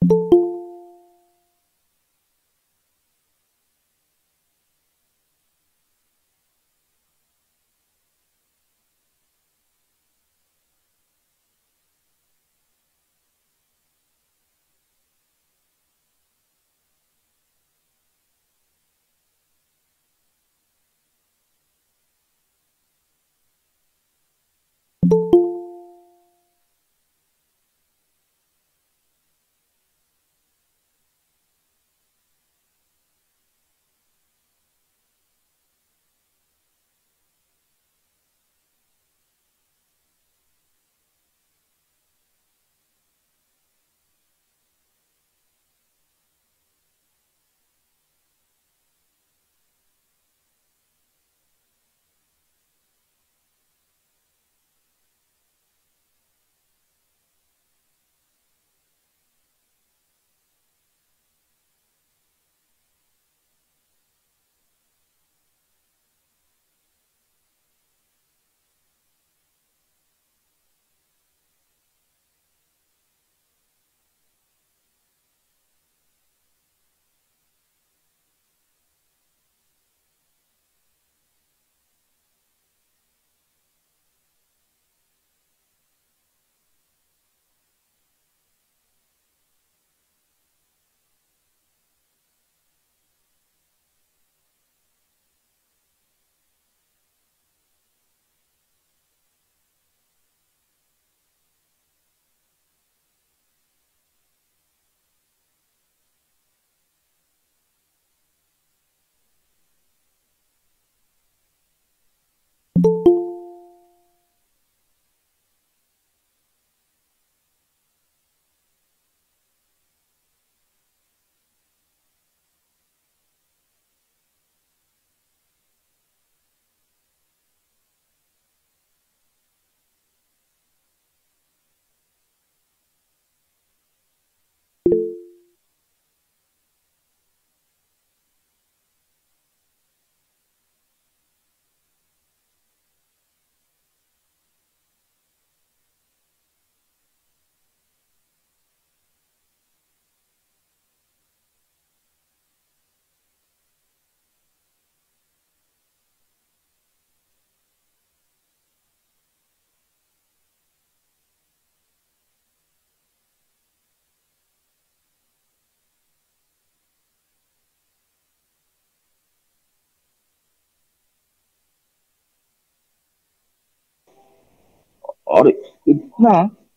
और इतना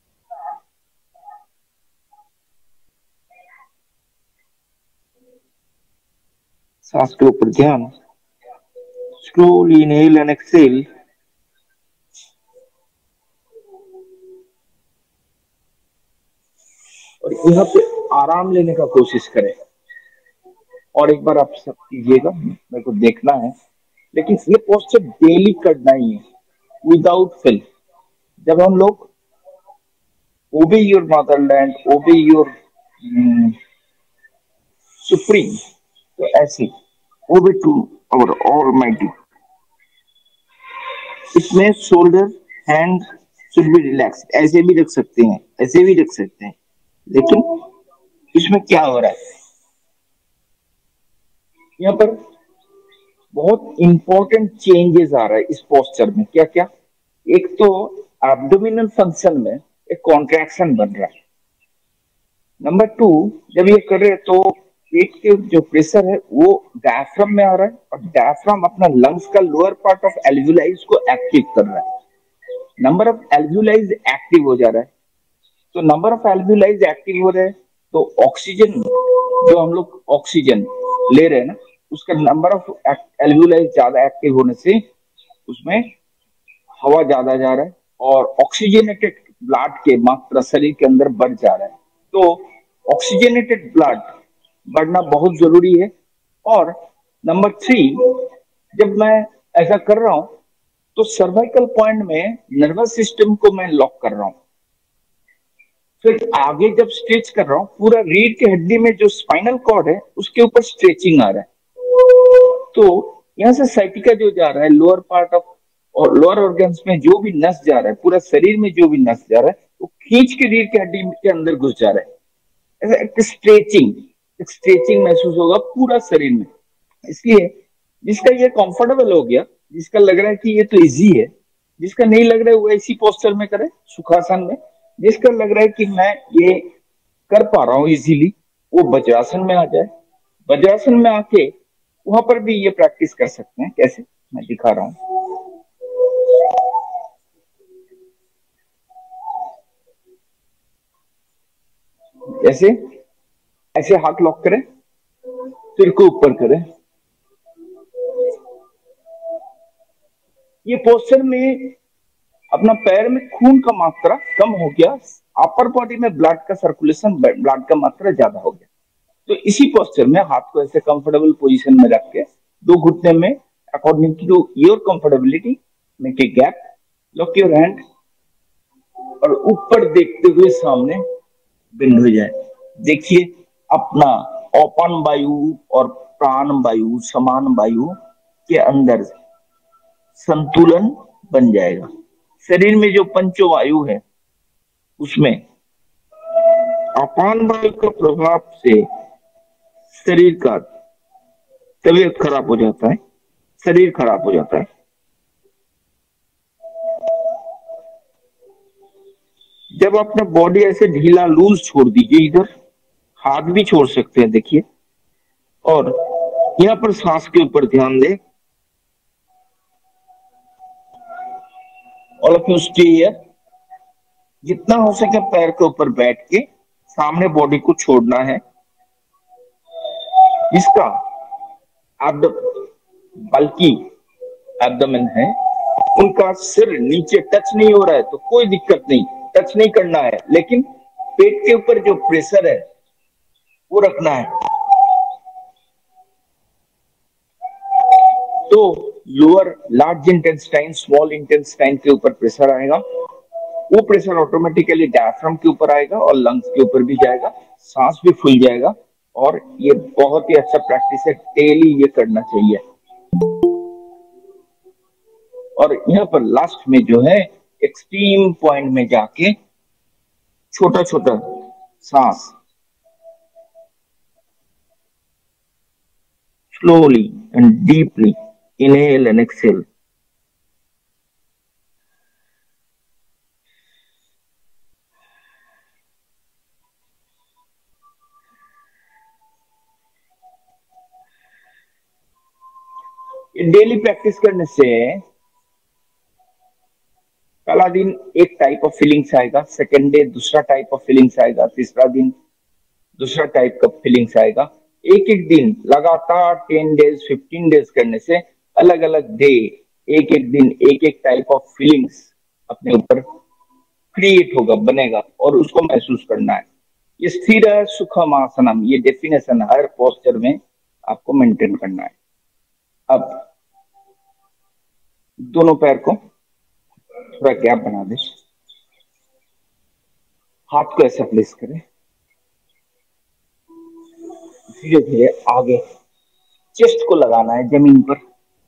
सांस के ऊपर ध्यान, स्लोली इनहेल एंड एक्सहेल। और यहाँ पे आराम लेने का कोशिश करें। और एक बार आप सब कीजिएगा, मेरे को देखना है। लेकिन ये पोस्चर डेली करना ही है, विदाउट फेल। जब हम लोग obey your motherland, obey your supreme, तो ऐसे ओबे टू अवर ऑलमाइटी। इसमें shoulder, hand should be relax. ऐसे भी रख सकते हैं, ऐसे भी रख सकते हैं। लेकिन इसमें क्या हो रहा है, यहाँ पर बहुत इंपॉर्टेंट चेंजेस आ रहा है इस पोस्चर में। क्या क्या? एक तो एब्डोमिनल फंक्शन में एक कॉन्ट्रैक्शन बन रहा है। नंबर टू, जब ये कर रहे हैं तो पेट के जो प्रेशर है वो डायफ्राम में आ रहा है, और डायफ्राम अपना लंग्स का लोअर पार्ट ऑफ एल्वियोलाइज को एक्टिव कर रहा है। नंबर ऑफ एल्वियोलाइज एक्टिव हो जा रहा है। तो नंबर ऑफ एल्वियोलाइज एक्टिव हो रहे हैं, तो ऑक्सीजन, जो हम लोग ऑक्सीजन ले रहे हैं ना, उसका नंबर ऑफ एल्वियोलाइज ज्यादा एक्टिव होने से उसमें हवा ज्यादा जा रहा है, और ऑक्सीजनेटेड ब्लड के मात्रा शरीर के अंदर बढ़ जा रहा है। तो ऑक्सीजनेटेड ब्लड बढ़ना बहुत जरूरी है। और नंबर थ्री, जब मैं ऐसा कर रहा हूं तो सर्वाइकल पॉइंट में नर्वस सिस्टम को मैं लॉक कर रहा हूं। फिर आगे जब स्ट्रेच कर रहा हूं, पूरा रीढ़ की हड्डी में जो स्पाइनल कॉर्ड है उसके ऊपर स्ट्रेचिंग आ रहा है। तो यहाँ से साइटिका जो जा रहा है लोअर पार्ट ऑफ, और लोअर ऑर्गन्स में जो भी नस जा रहा है, पूरा शरीर में जो भी नस जा रहा है, वो खींच के रीढ़ की हड्डी के अंदर घुस जा रहा है। ऐसा एक स्ट्रेचिंग महसूस होगा पूरा शरीर में। इसलिए जिसका ये कंफर्टेबल हो गया, जिसका लग रहा है कि ये तो इजी है, जिसका नहीं लग रहा है वो इसी पोस्टर में करे, सुखासन में। जिसका लग रहा है कि मैं ये कर पा रहा हूँ इजीली, वो वज्रासन में आ जाए। वज्रासन में आके वहां पर भी ये प्रैक्टिस कर सकते हैं। कैसे, मैं दिखा रहा हूँ। जैसे ऐसे हाथ लॉक करें, सिर को ऊपर करें। ये पोस्टर में अपना पैर में खून का मात्रा कम हो गया, अपर बॉडी में ब्लड का सर्कुलेशन, ब्लड का मात्रा ज्यादा हो गया। तो इसी पोस्टर में हाथ को ऐसे कंफर्टेबल पोजीशन में रख के दो घुटने में according to your comfortability make a gap, lock your hand और ऊपर देखते हुए सामने बिंद हो जाए। देखिए अपना ओपन वायु और प्राण वायु, समान वायु के अंदर संतुलन बन जाएगा। शरीर में जो पंचो वायु है उसमें अपान वायु का प्रभाव से शरीर का तबीयत खराब हो जाता है, शरीर खराब हो जाता है। जब अपना बॉडी ऐसे ढीला लूज छोड़ दीजिए, इधर हाथ भी छोड़ सकते हैं देखिए, और यहाँ पर सांस के ऊपर ध्यान दें। All of you stay here. जितना हो सके पैर के ऊपर बैठ के सामने बॉडी को छोड़ना है। इसका बल्कि एब्डोमेन है, उनका सिर नीचे टच नहीं हो रहा है तो कोई दिक्कत नहीं, टच नहीं करना है, लेकिन पेट के ऊपर जो प्रेशर है वो रखना है। तो lower large intestine, small intestine के ऊपर प्रेशर आएगा, वो प्रेशर ऑटोमेटिकली डायफ्राम के ऊपर आएगा और लंग्स के ऊपर भी जाएगा, सांस भी फूल जाएगा। और ये बहुत ही अच्छा प्रैक्टिस है, डेली ये करना चाहिए। और यहाँ पर लास्ट में जो है एक्सट्रीम पॉइंट में जाके छोटा छोटा सांस slowly and deeply inhale and exhale. Daily practice करने से पहला दिन एक टाइप ऑफ फीलिंग्स आएगा, सेकेंड डे दूसरा टाइप ऑफ फीलिंग्स आएगा, तीसरा दिन दूसरा टाइप का फीलिंग्स आएगा। एक एक दिन लगातार 10 डेज 15 डेज करने से अलग अलग डे, एक एक दिन एक एक टाइप ऑफ फीलिंग्स अपने ऊपर क्रिएट होगा, बनेगा, और उसको महसूस करना है। ये स्थिर सुखम आसनम, ये डेफिनेशन हर पोस्चर में आपको मेंटेन करना है। अब दोनों पैर को थोड़ा गैप बना दे, हाथ को ऐसा प्लेस करें, धीरे धीरे आगे चेस्ट को लगाना है जमीन पर।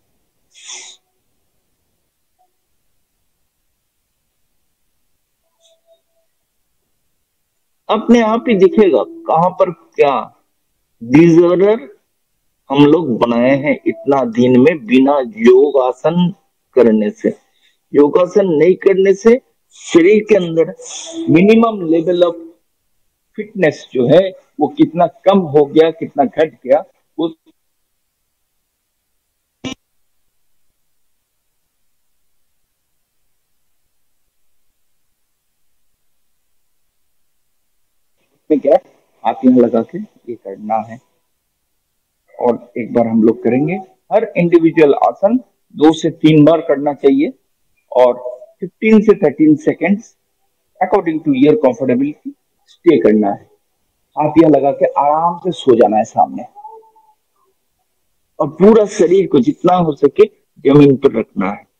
अपने आप ही दिखेगा कहां पर क्या डिजॉर्डर हम लोग बनाए हैं इतना दिन में बिना योगासन करने से। योगासन नहीं करने से शरीर के अंदर मिनिमम लेवल ऑफ फिटनेस जो है वो कितना कम हो गया, कितना घट गया, वो क्या हाथ यहाँ लगा के ये करना है। और एक बार हम लोग करेंगे, हर इंडिविजुअल आसन 2 से 3 बार करना चाहिए और 15 से 13 seconds according to your comfortability stay करना है। हाथ यहाँ लगा के आराम से सो जाना है सामने, और पूरा शरीर को जितना हो सके जमीन पर रखना है।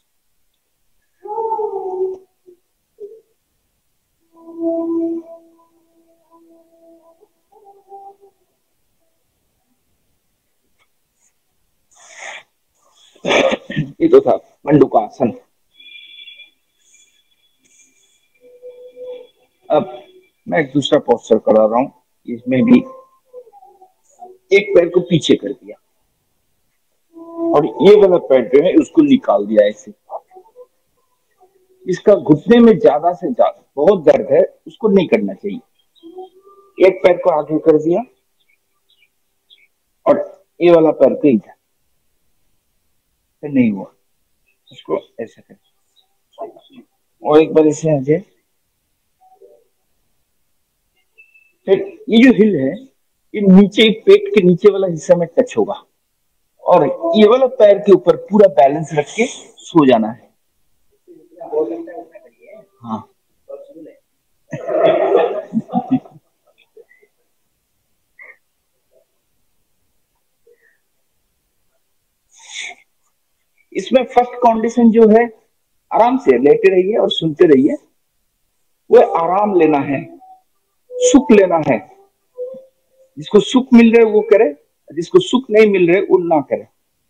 ये तो था मंडूकासन। अब मैं एक दूसरा पोस्चर करा रहा हूं। इसमें भी एक पैर को पीछे कर दिया और ये वाला पैर जो है उसको निकाल दिया ऐसे। इसका घुटने में ज्यादा से ज्यादा बहुत दर्द है, उसको नहीं करना चाहिए। एक पैर को आगे कर दिया और ये वाला पैर को इधर, तो नहीं हुआ, उसको ऐसे कर और एक बार ऐसे आ जाए। फिर ये जो हिल है ये नीचे पेट के नीचे वाला हिस्सा में टच होगा और ये वाला पैर के ऊपर पूरा बैलेंस रख के सो जाना है। हाँ इसमें फर्स्ट कंडीशन जो है, आराम से लेटे रहिए और सुनते रहिए। वो आराम लेना है, सुख लेना है। जिसको सुख मिल रहे वो करे, जिसको सुख नहीं मिल रहे वो ना करे।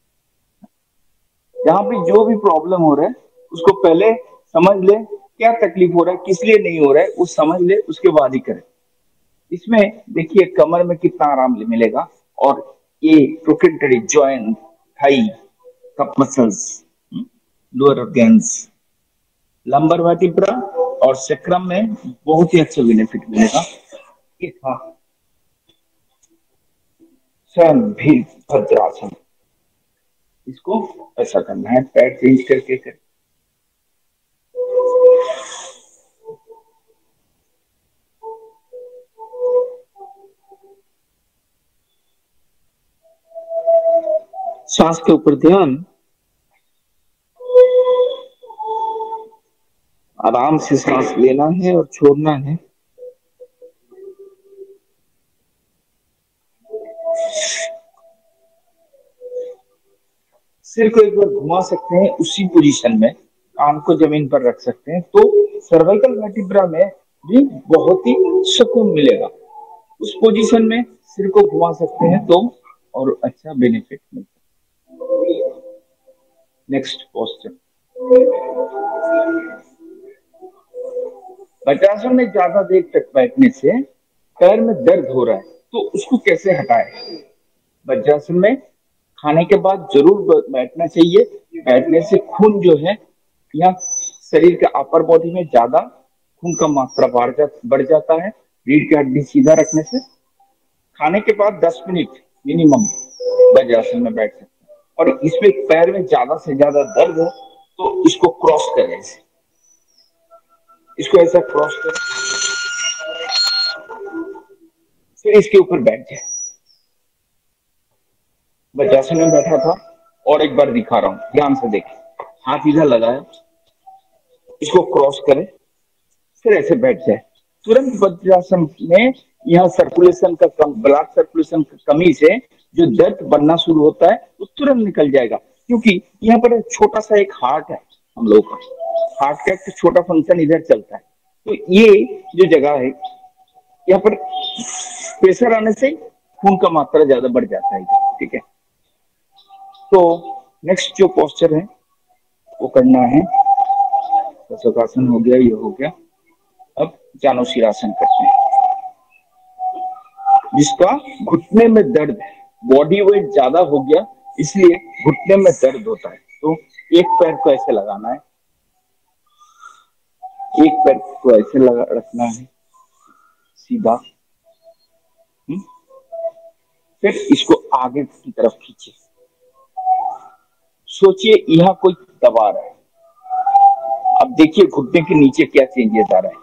जहां पे जो भी प्रॉब्लम हो रहा है उसको पहले समझ ले, क्या तकलीफ हो रहा है, किस लिए नहीं हो रहा है, वो समझ ले, उसके बाद ही करे। इसमें देखिए कमर में कितना आराम मिलेगा और ये प्रोकेंटरी joint, thigh, calf muscles, lower organs, lumbar vertebra और सेक्रम में बहुत ही अच्छा बेनिफिट मिलेगा। हाँ स्वयं भी भद्रासन, इसको ऐसा करना है, पैर चेंज करके कर। सांस के ऊपर ध्यान, आराम से सांस लेना है और छोड़ना है। सिर को एक बार घुमा सकते हैं उसी पोजीशन में, कान को जमीन पर रख सकते हैं, तो सर्वाइकल वर्टिब्रा में भी बहुत ही सुकून मिलेगा। उस पोजीशन में सिर को घुमा सकते हैं तो और अच्छा बेनिफिट मिलता है। नेक्स्ट पोस्चर, वज्रासन में ज्यादा देर तक बैठने से पैर में दर्द हो रहा है तो उसको कैसे हटाए। वज्रासन में खाने के बाद जरूर बैठना चाहिए। बैठने से खून जो है यहाँ शरीर के अपर बॉडी में ज्यादा खून का मात्रा बढ़ जाता है। रीढ़ की हड्डी सीधा रखने से खाने के बाद 10 मिनट मिनिमम वज्रासन में बैठ सकते हैं। और इसमें पैर में ज्यादा से ज्यादा दर्द हो तो इसको क्रॉस करें, इसको ऐसा क्रॉस करें, फिर इसके ऊपर बैठ जाए। वज्रासन में बैठा था और एक बार दिखा रहा हूं, ध्यान से देखें। हाथ इधर लगाया, इसको क्रॉस करें, फिर ऐसे बैठ जाए। तुरंत वज्रासन में यहाँ सर्कुलेशन का कम, ब्लड सर्कुलेशन की कमी से जो दर्द बनना शुरू होता है वो तुरंत निकल जाएगा। क्योंकि यहाँ पर छोटा सा एक हार्ट है, हम लोग का हार्ट का एक छोटा फंक्शन इधर चलता है। तो ये जो जगह है यहाँ पर प्रेशर आने से खून का मात्रा ज्यादा बढ़ जाता है, ठीक है। तो नेक्स्ट जो पोस्चर है वो करना है, शशकासन हो गया, ये हो गया। अब जानुशिरासन करते हैं। जिसका घुटने में दर्द है, बॉडी वेट ज्यादा हो गया इसलिए घुटने में दर्द होता है, तो एक पैर को ऐसे लगाना है, एक पैर को ऐसे लगा रखना है सीधा। फिर इसको आगे की तरफ खींचे। सोचिए यहाँ कोई दबा रहा है। अब देखिए घुटने के नीचे क्या चेंजेस आ रहा है।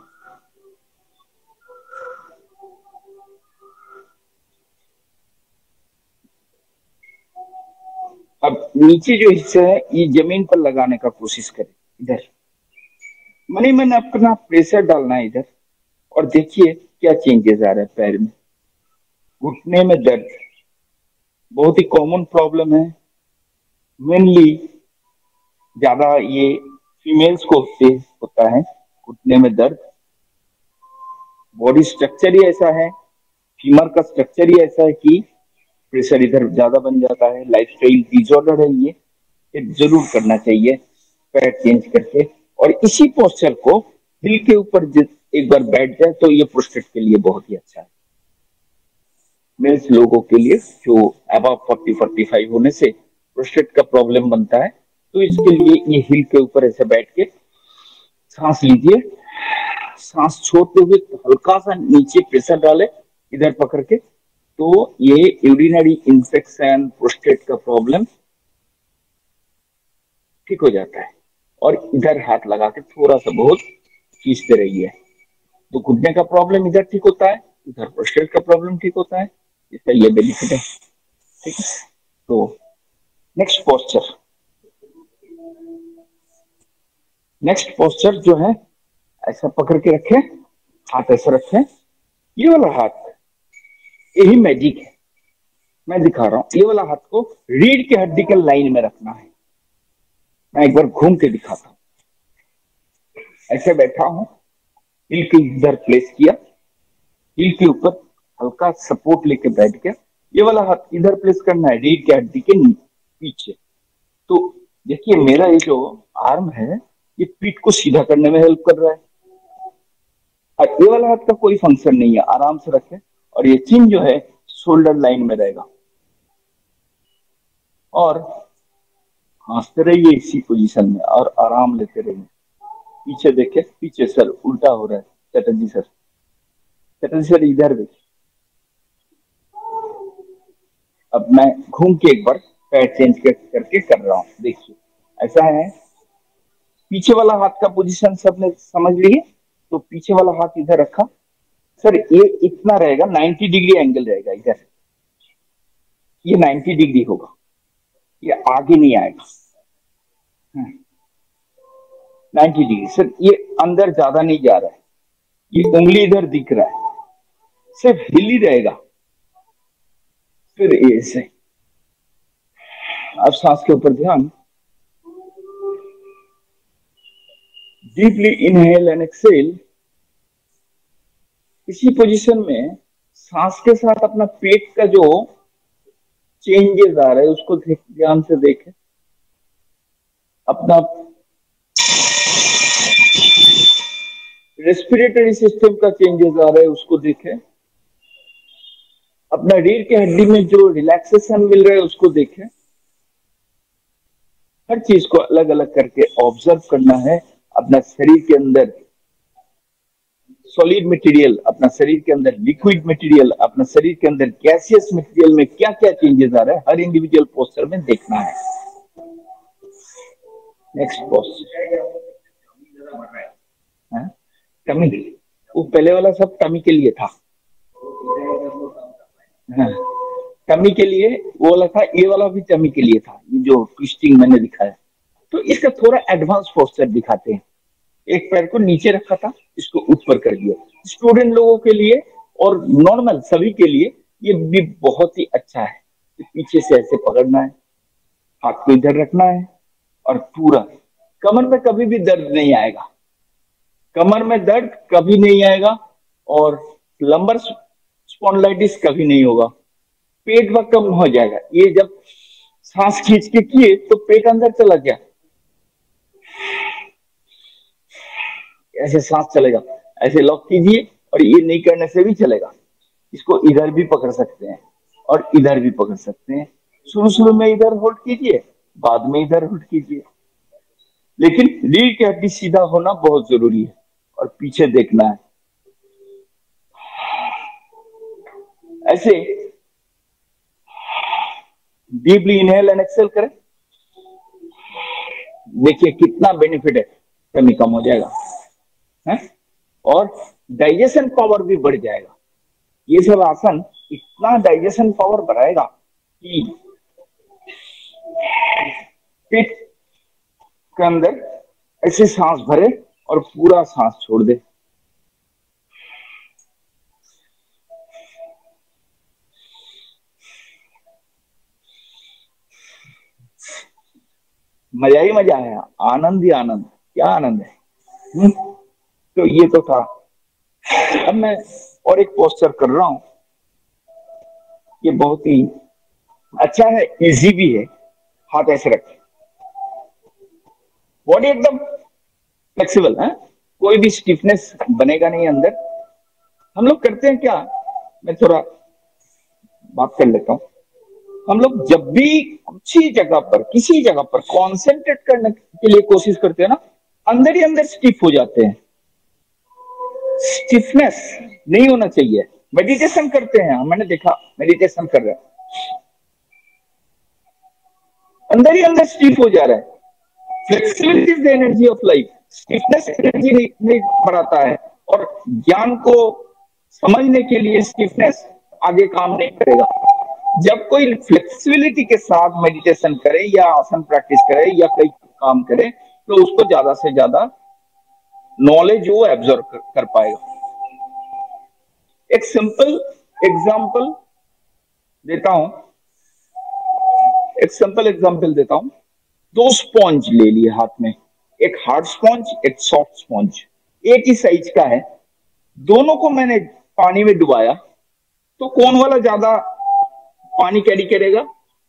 अब नीचे जो हिस्सा है ये जमीन पर लगाने का कोशिश करें, इधर मनी मन अपना प्रेशर डालना है इधर, और देखिए क्या चेंजेस आ रहा है पैर में। घुटने में दर्द बहुत ही कॉमन प्रॉब्लम है, मेनली ज्यादा ये फीमेल्स को होता है घुटने में दर्द। बॉडी स्ट्रक्चर ही ऐसा है, फीमर का स्ट्रक्चर ही ऐसा है कि प्रेशर इधर ज्यादा बन जाता है। लाइफस्टाइल डिसऑर्डर है ये जरूर करना चाहिए पैर चेंज करके। और इसी पोस्चर को हिल के ऊपर एक बार बैठ जाए तो ये प्रोस्टेट के लिए बहुत ही अच्छा है। मेल्स लोगों के लिए जो अबव 40-45 होने से प्रोस्टेट का प्रॉब्लम बनता है, तो इसके लिए ये हिल के ऊपर ऐसे बैठ के सांस लीजिए, सांस छोड़ते हुए हल्का सा नीचे प्रेशर डाले इधर पकड़ के, तो ये यूरिनरी इंफेक्शन प्रोस्टेट का प्रॉब्लम ठीक हो जाता है। और इधर हाथ लगा के थोड़ा सा बहुत खींचते रहिए, तो घुटने का प्रॉब्लम इधर ठीक होता है, इधर प्रोस्टेट का प्रॉब्लम ठीक होता है। इसका ये बेनिफिट है। ठीक है, तो नेक्स्ट पोस्चर, नेक्स्ट पोस्चर जो है ऐसा पकड़ के रखे, हाथ ऐसा रखे, ये वाला हाथ, यही मैजिक है। मैं दिखा रहा हूं, ये वाला हाथ को रीढ़ के हड्डी के लाइन में रखना है। मैं एक बार घूम के दिखाता हूं। ऐसे बैठा हूं, हिल के इधर प्लेस किया, हिल के ऊपर हल्का सपोर्ट लेके बैठ गया, ये वाला हाथ इधर प्लेस करना है रीढ़ के हड्डी के पीछे। तो देखिए मेरा ये जो आर्म है ये पीठ को सीधा करने में हेल्प कर रहा है, और ये वाला हाथ का कोई फंक्शन नहीं है, आराम से रखें। और ये चिन जो है शोल्डर लाइन में रहेगा, और हंसते रहिए इसी पोजीशन में और आराम लेते रहिए। पीछे देखे, पीछे सर उल्टा हो रहा है, चटर्जी सर, चटर्जी सर इधर देखिए। अब मैं घूम के एक बार पैर चेंज करके कर रहा हूँ, देखिए ऐसा है। पीछे वाला हाथ का पोजीशन सबने समझ लिए, तो पीछे वाला हाथ इधर रखा, सर ये इतना रहेगा, 90 डिग्री एंगल रहेगा इधर, ये 90 डिग्री होगा, ये आगे नहीं आएगा। 90 डिग्री सर, ये अंदर ज्यादा नहीं जा रहा है, ये उंगली इधर दिख रहा है, सिर्फ हिल ही रहेगा। फिर ऐसे, अब सांस के ऊपर ध्यान, डीपली इनहेल एंड एक्सेल। इसी पोजीशन में सांस के साथ अपना पेट का जो चेंजेस आ रहा है उसको ध्यान से देखें, अपना रेस्पिरेटरी सिस्टम का चेंजेस आ रहा है उसको देखें, अपना रीढ़ के हड्डी में जो रिलैक्सेशन मिल रहा है उसको देखें। हर चीज को अलग अलग करके ऑब्जर्व करना है। अपना शरीर के अंदर सॉलिड मटेरियल, अपना शरीर के अंदर लिक्विड मटेरियल, अपना शरीर के अंदर गैसियस मटेरियल में क्या क्या चेंजेस आ रहा है हर इंडिविजुअल पोस्चर में देखना है। नेक्स्ट पोस्चर, टमी, वो पहले वाला सब टमी के लिए था, टमी के लिए वो वाला था, ये वाला भी टमी के लिए था, ये जो ट्विस्टिंग मैंने दिखाया। तो इसका थोड़ा एडवांस पोस्चर दिखाते हैं। एक पैर को नीचे रखा था, इसको ऊपर कर दिया। स्टूडेंट लोगों के लिए और नॉर्मल सभी के लिए ये भी बहुत ही अच्छा है। पीछे से ऐसे पकड़ना है, हाथ को इधर रखना है, और पूरा कमर में कभी भी दर्द नहीं आएगा, कमर में दर्द कभी नहीं आएगा, और लंबर स्पॉन्डिलाइटिस कभी नहीं होगा। पेट वह कम हो जाएगा, ये जब सांस खींच के किए तो पेट अंदर चला गया, ऐसे सांस चलेगा, ऐसे लॉक कीजिए, और ये नहीं करने से भी चलेगा। इसको इधर भी पकड़ सकते हैं और इधर भी पकड़ सकते हैं। शुरू शुरू में इधर होल्ड कीजिए, बाद में इधर होल्ड कीजिए, लेकिन रीढ़ की हड्डी सीधा होना बहुत जरूरी है और पीछे देखना है। ऐसे डीपली इनहेल एंड एक्सेल करें, देखिए कितना बेनिफिट है, कमी कम हो जाएगा है? और डाइजेशन पावर भी बढ़ जाएगा। ये सब आसन इतना डाइजेशन पावर बढ़ाएगा कि पेट के अंदर ऐसे सांस भरे और पूरा सांस छोड़ दे। मजा ही मजा है, आनंद ही आनंद, क्या आनंद है। तो ये तो था। अब मैं और एक पोस्चर कर रहा हूं, ये बहुत ही अच्छा है, इजी भी है। हाथ ऐसे रखें, बॉडी एकदम फ्लेक्सिबल है, कोई भी स्टिफनेस बनेगा नहीं अंदर। हम लोग करते हैं क्या, मैं थोड़ा बात कर लेता हूँ। हम लोग जब भी कुछ ही जगह पर, किसी जगह पर कॉन्सेंट्रेट करने के लिए कोशिश करते हैं ना, अंदर ही अंदर स्टिफ हो जाते हैं। स्टिफनेस नहीं होना चाहिए। मेडिटेशन करते हैं, मैंने देखा मेडिटेशन कर रहे हैं, अंदर ही अंदर स्टिफ हो जा रहा है। Flexibility is the energy of life. Stiffness energy नहीं बढ़ाता है, और ज्ञान को समझने के लिए स्टिफनेस आगे काम नहीं करेगा। जब कोई फ्लेक्सिबिलिटी के साथ मेडिटेशन करे या आसन प्रैक्टिस करे या कोई काम करे, तो उसको ज्यादा से ज्यादा नॉलेज वो एब्जॉर्व कर पाएगा। एक सिंपल एग्जांपल देता हूं, एक सिंपल एग्जांपल देता हूं। दो स्पॉन्ज ले लिए हाथ में, एक हार्ड स्पॉन्ज, एक सॉफ्ट स्पॉन्ज, एक ही साइज का है। दोनों को मैंने पानी में डुबाया, तो कौन वाला ज्यादा पानी कैरी करेगा?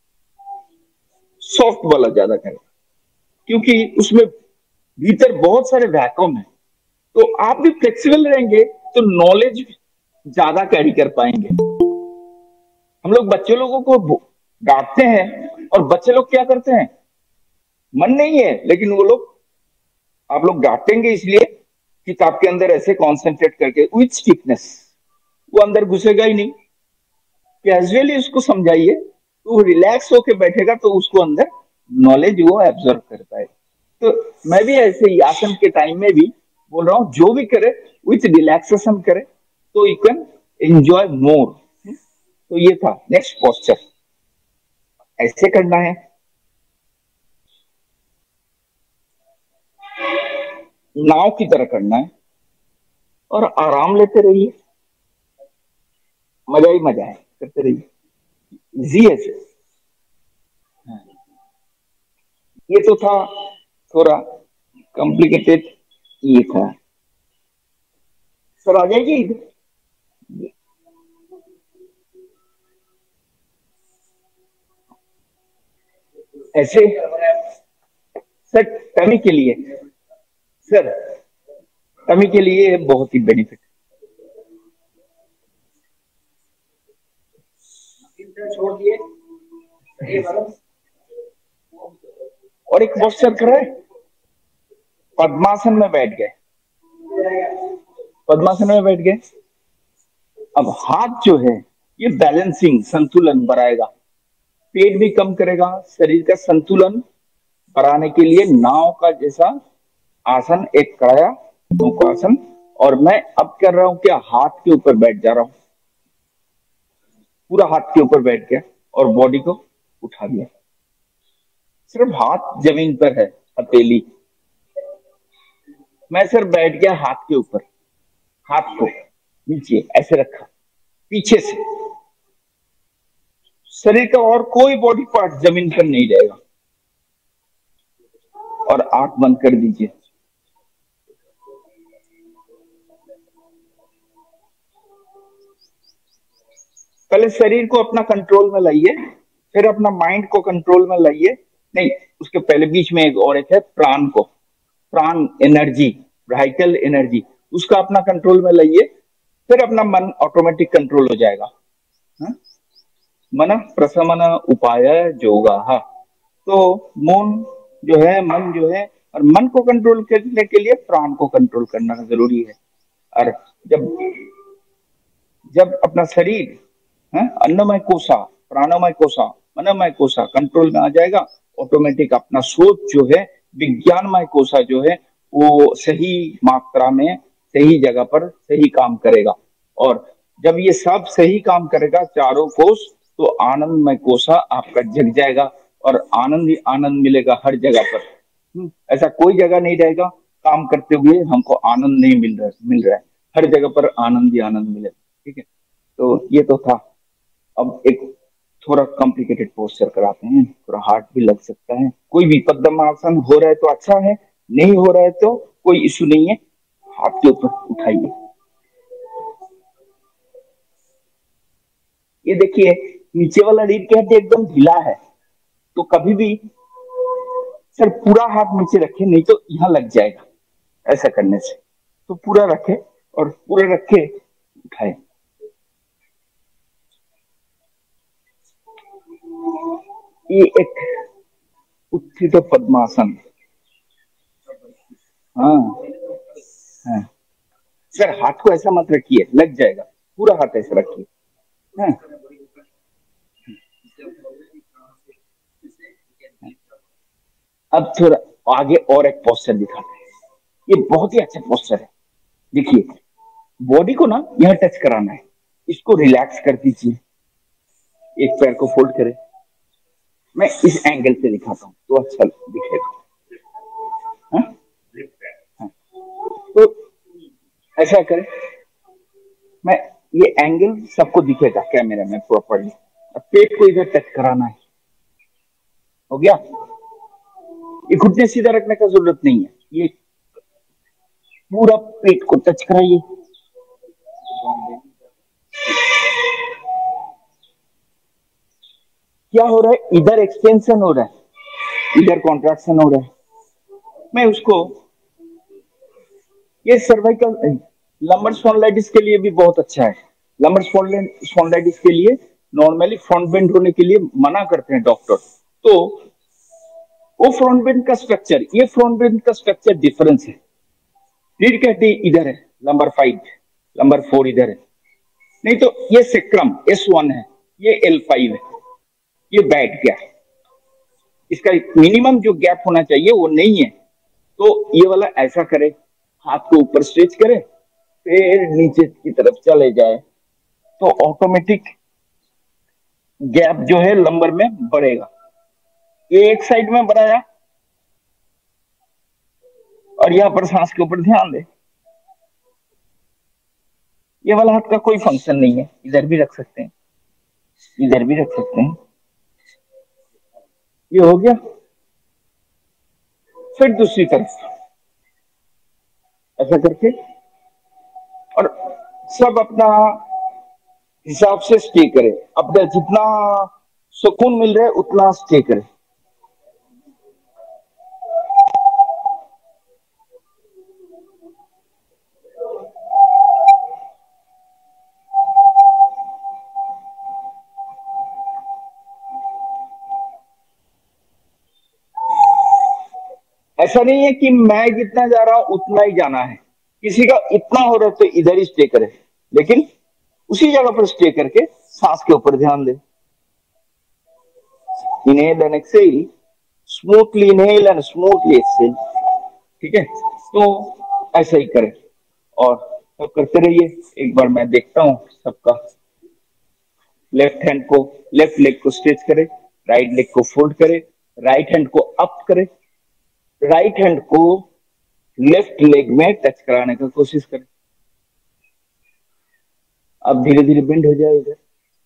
सॉफ्ट वाला ज्यादा करेगा, क्योंकि उसमें भीतर बहुत सारे वैक्यूम है। तो आप भी फ्लेक्सिबल रहेंगे तो नॉलेज ज्यादा कैरी कर पाएंगे। हम लोग बच्चे लोगों को डांटते हैं, और बच्चे लोग क्या करते हैं, मन नहीं है लेकिन वो लोग, आप लोग डांटेंगे इसलिए किताब के अंदर ऐसे कॉन्सेंट्रेट करके विथ स्टिफनेस, वो अंदर घुसेगा ही नहीं। कैजुअली उसको समझाइए तो वो रिलैक्स होके बैठेगा, तो उसको अंदर नॉलेज वो एब्जॉर्व कर पाए। तो मैं भी ऐसे ही आसन के टाइम में भी बोल रहा हूँ, जो भी करे विथ रिलैक्सेशन करे, तो यू कैन एंजॉय मोर। तो ये था नेक्स्ट पोस्चर, ऐसे करना है। नाव की तरह करना है, और आराम लेते रहिए, मजा ही मजा है, करते रहिए, इजी है सर। ये तो था थोड़ा कॉम्प्लिकेटेड, ये था सर। आ जाइए इधर। ऐसे सर टमी के लिए, सर टमी के लिए बहुत ही बेनिफिट। छोड़ दिए, और एक पोस्चर करे, पद्मासन में बैठ गए, पद्मासन में बैठ गए। अब हाथ जो है ये बैलेंसिंग, संतुलन बढ़ाएगा, पेट भी कम करेगा, शरीर का संतुलन बढ़ाने के लिए नाव का जैसा आसन एक कराया, आसन। और मैं अब कर रहा हूं क्या, हाथ के ऊपर बैठ जा रहा हूं, पूरा हाथ के ऊपर बैठ गया और बॉडी को उठा दिया। सिर्फ हाथ जमीन पर है, हथेली, मैं सर बैठ गया हाथ के ऊपर, हाथ को नीचे ऐसे रखा, पीछे से शरीर का और कोई बॉडी पार्ट जमीन पर नहीं रहेगा। और आंख बंद कर दीजिए। पहले शरीर को अपना कंट्रोल में लाइए, फिर अपना माइंड को कंट्रोल में लाइए। नहीं, उसके पहले बीच में एक और एक है प्राण को, प्राण एनर्जी, वाइटल एनर्जी, उसका अपना कंट्रोल में लाइए, फिर अपना मन ऑटोमेटिक कंट्रोल हो जाएगा। हा? मन प्रशमन उपाय योगा। तो मन जो है, मन जो है, और मन को कंट्रोल करने के लिए प्राण को कंट्रोल करना जरूरी है। और जब जब अपना शरीर अन्नमय कोशा, प्राणमय कोशा, मनमय कोशा कंट्रोल में आ जाएगा, ऑटोमेटिक अपना सोच जो है, विज्ञानमय कोशा जो है, वो सही मात्रा में सही जगह पर सही काम करेगा। और जब ये सब सही काम करेगा, चारों कोश, तो आनंदमय कोशा आपका जग जाएगा, और आनंद ही आनंद मिलेगा हर जगह पर। ऐसा कोई जगह नहीं रहेगा काम करते हुए हमको आनंद नहीं मिल रहा है, हर जगह पर आनंद ही आनंद मिलेगा। ठीक है, तो ये तो था। अब एक थोड़ा कॉम्प्लिकेटेड पोस्चर कराते हैं, थोड़ा हार्ड भी लग सकता है। कोई भी पद्मासन हो रहा है तो अच्छा है, नहीं हो रहा है तो कोई इशू नहीं है, हाथ के ऊपर उठाइए। ये देखिए, नीचे वाला रीढ़ की हड्डी एकदम ढीला है, तो कभी भी सर पूरा हाथ नीचे रखे, नहीं तो यहाँ लग जाएगा ऐसा करने से। तो पूरा रखे, और पूरा रखे उठाए। ये एक उत्थित पद्मासन। हाँ हाँ सर, हाथ को ऐसा मत रखिए, लग जाएगा। पूरा हाथ ऐसा रखिए। हाँ अब थोड़ा आगे और एक पोस्चर दिखाते हैं। ये बहुत ही अच्छा पोस्चर है। देखिए, बॉडी को ना यहाँ टच कराना है, इसको रिलैक्स कर दीजिए। एक पैर को फोल्ड करें। मैं इस एंगल से दिखाता हूँ तो अच्छा दिखेगा। हाँ? हाँ। तो ऐसा करें, मैं ये एंगल सबको दिखेगा कैमरा में प्रॉपरली। अब पेट को इधर टच कराना है। हो गया? ये घुटने सीधा रखने का जरूरत नहीं है, ये पूरा पेट को टच कराइए। क्या हो रहा है? इधर एक्सटेंशन हो रहा है, इधर कॉन्ट्रैक्शन हो रहा है। मैं उसको, ये सर्वाइकल लंबर स्पॉन्डिलाइटिस के लिए भी बहुत अच्छा है। लंबर स्पॉन्डिलाइटिस के लिए नॉर्मली फ्रंट बेंड होने के लिए मना करते हैं डॉक्टर। तो वो फ्रंट बेंड का स्ट्रक्चर, ये फ्रंट बेंड का स्ट्रक्चर डिफरेंस है। रीढ़ कहते इधर है, नंबर 5, नंबर 4 इधर है। नहीं तो ये सेक्रम S1 है, ये L5 है, ये बैठ गया। इसका मिनिमम जो गैप होना चाहिए वो नहीं है। तो ये वाला ऐसा करे, हाथ को ऊपर स्ट्रेच करे, फिर नीचे की तरफ चले जाए, तो ऑटोमेटिक गैप जो है लंबर में बढ़ेगा। ये एक साइड में बढ़ाया, और यहां पर सांस के ऊपर ध्यान दे। ये वाला हाथ का कोई फंक्शन नहीं है, इधर भी रख सकते हैं, इधर भी रख सकते हैं। ये हो गया। फिर दूसरी तरफ ऐसा करके, और सब अपना हिसाब से स्टे करे। अपना जितना सुकून मिल रहा है उतना स्टे करे। ऐसा नहीं है कि मैं जितना जा रहा हूं उतना ही जाना है। किसी का इतना हो रहा है तो इधर ही स्टे करे, लेकिन उसी जगह पर स्टे करके सांस के ऊपर ध्यान दे। Inhale and exhale, smoothly inhale and smoothly exhale. ठीक है, तो ऐसा ही करें और सब करते रहिए। एक बार मैं देखता हूँ सबका। लेफ्ट हैंड को, लेफ्ट लेग को स्ट्रेच करे, राइट लेग को फोल्ड करे, राइट हैंड को अप करे, राइट हैंड को लेफ्ट लेग में टच कराने का कोशिश करें। अब धीरे धीरे बेंड हो जाए इधर।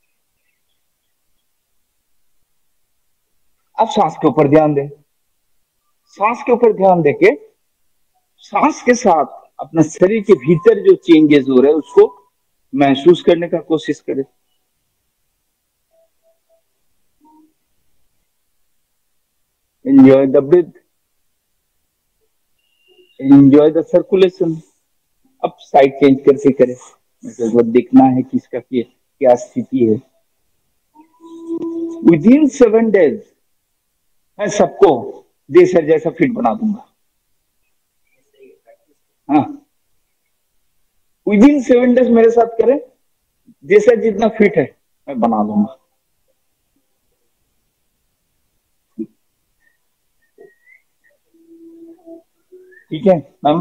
अब सांस के ऊपर ध्यान दें। सांस के ऊपर ध्यान देके सांस के साथ अपने शरीर के भीतर जो चेंजेस हो रहे हैं उसको महसूस करने का कोशिश करें। Enjoy the breath, enjoy the circulation. अब साइड चेंज करके करें, मतलब देखना है कि इसका क्या स्थिति है। विदिन 7 डेज मैं सबको देसर जैसा फिट बना दूंगा। हाँ, विदिन 7 डेज मेरे साथ करें, जैसा जितना फिट है मैं बना दूंगा। ठीक है मैम?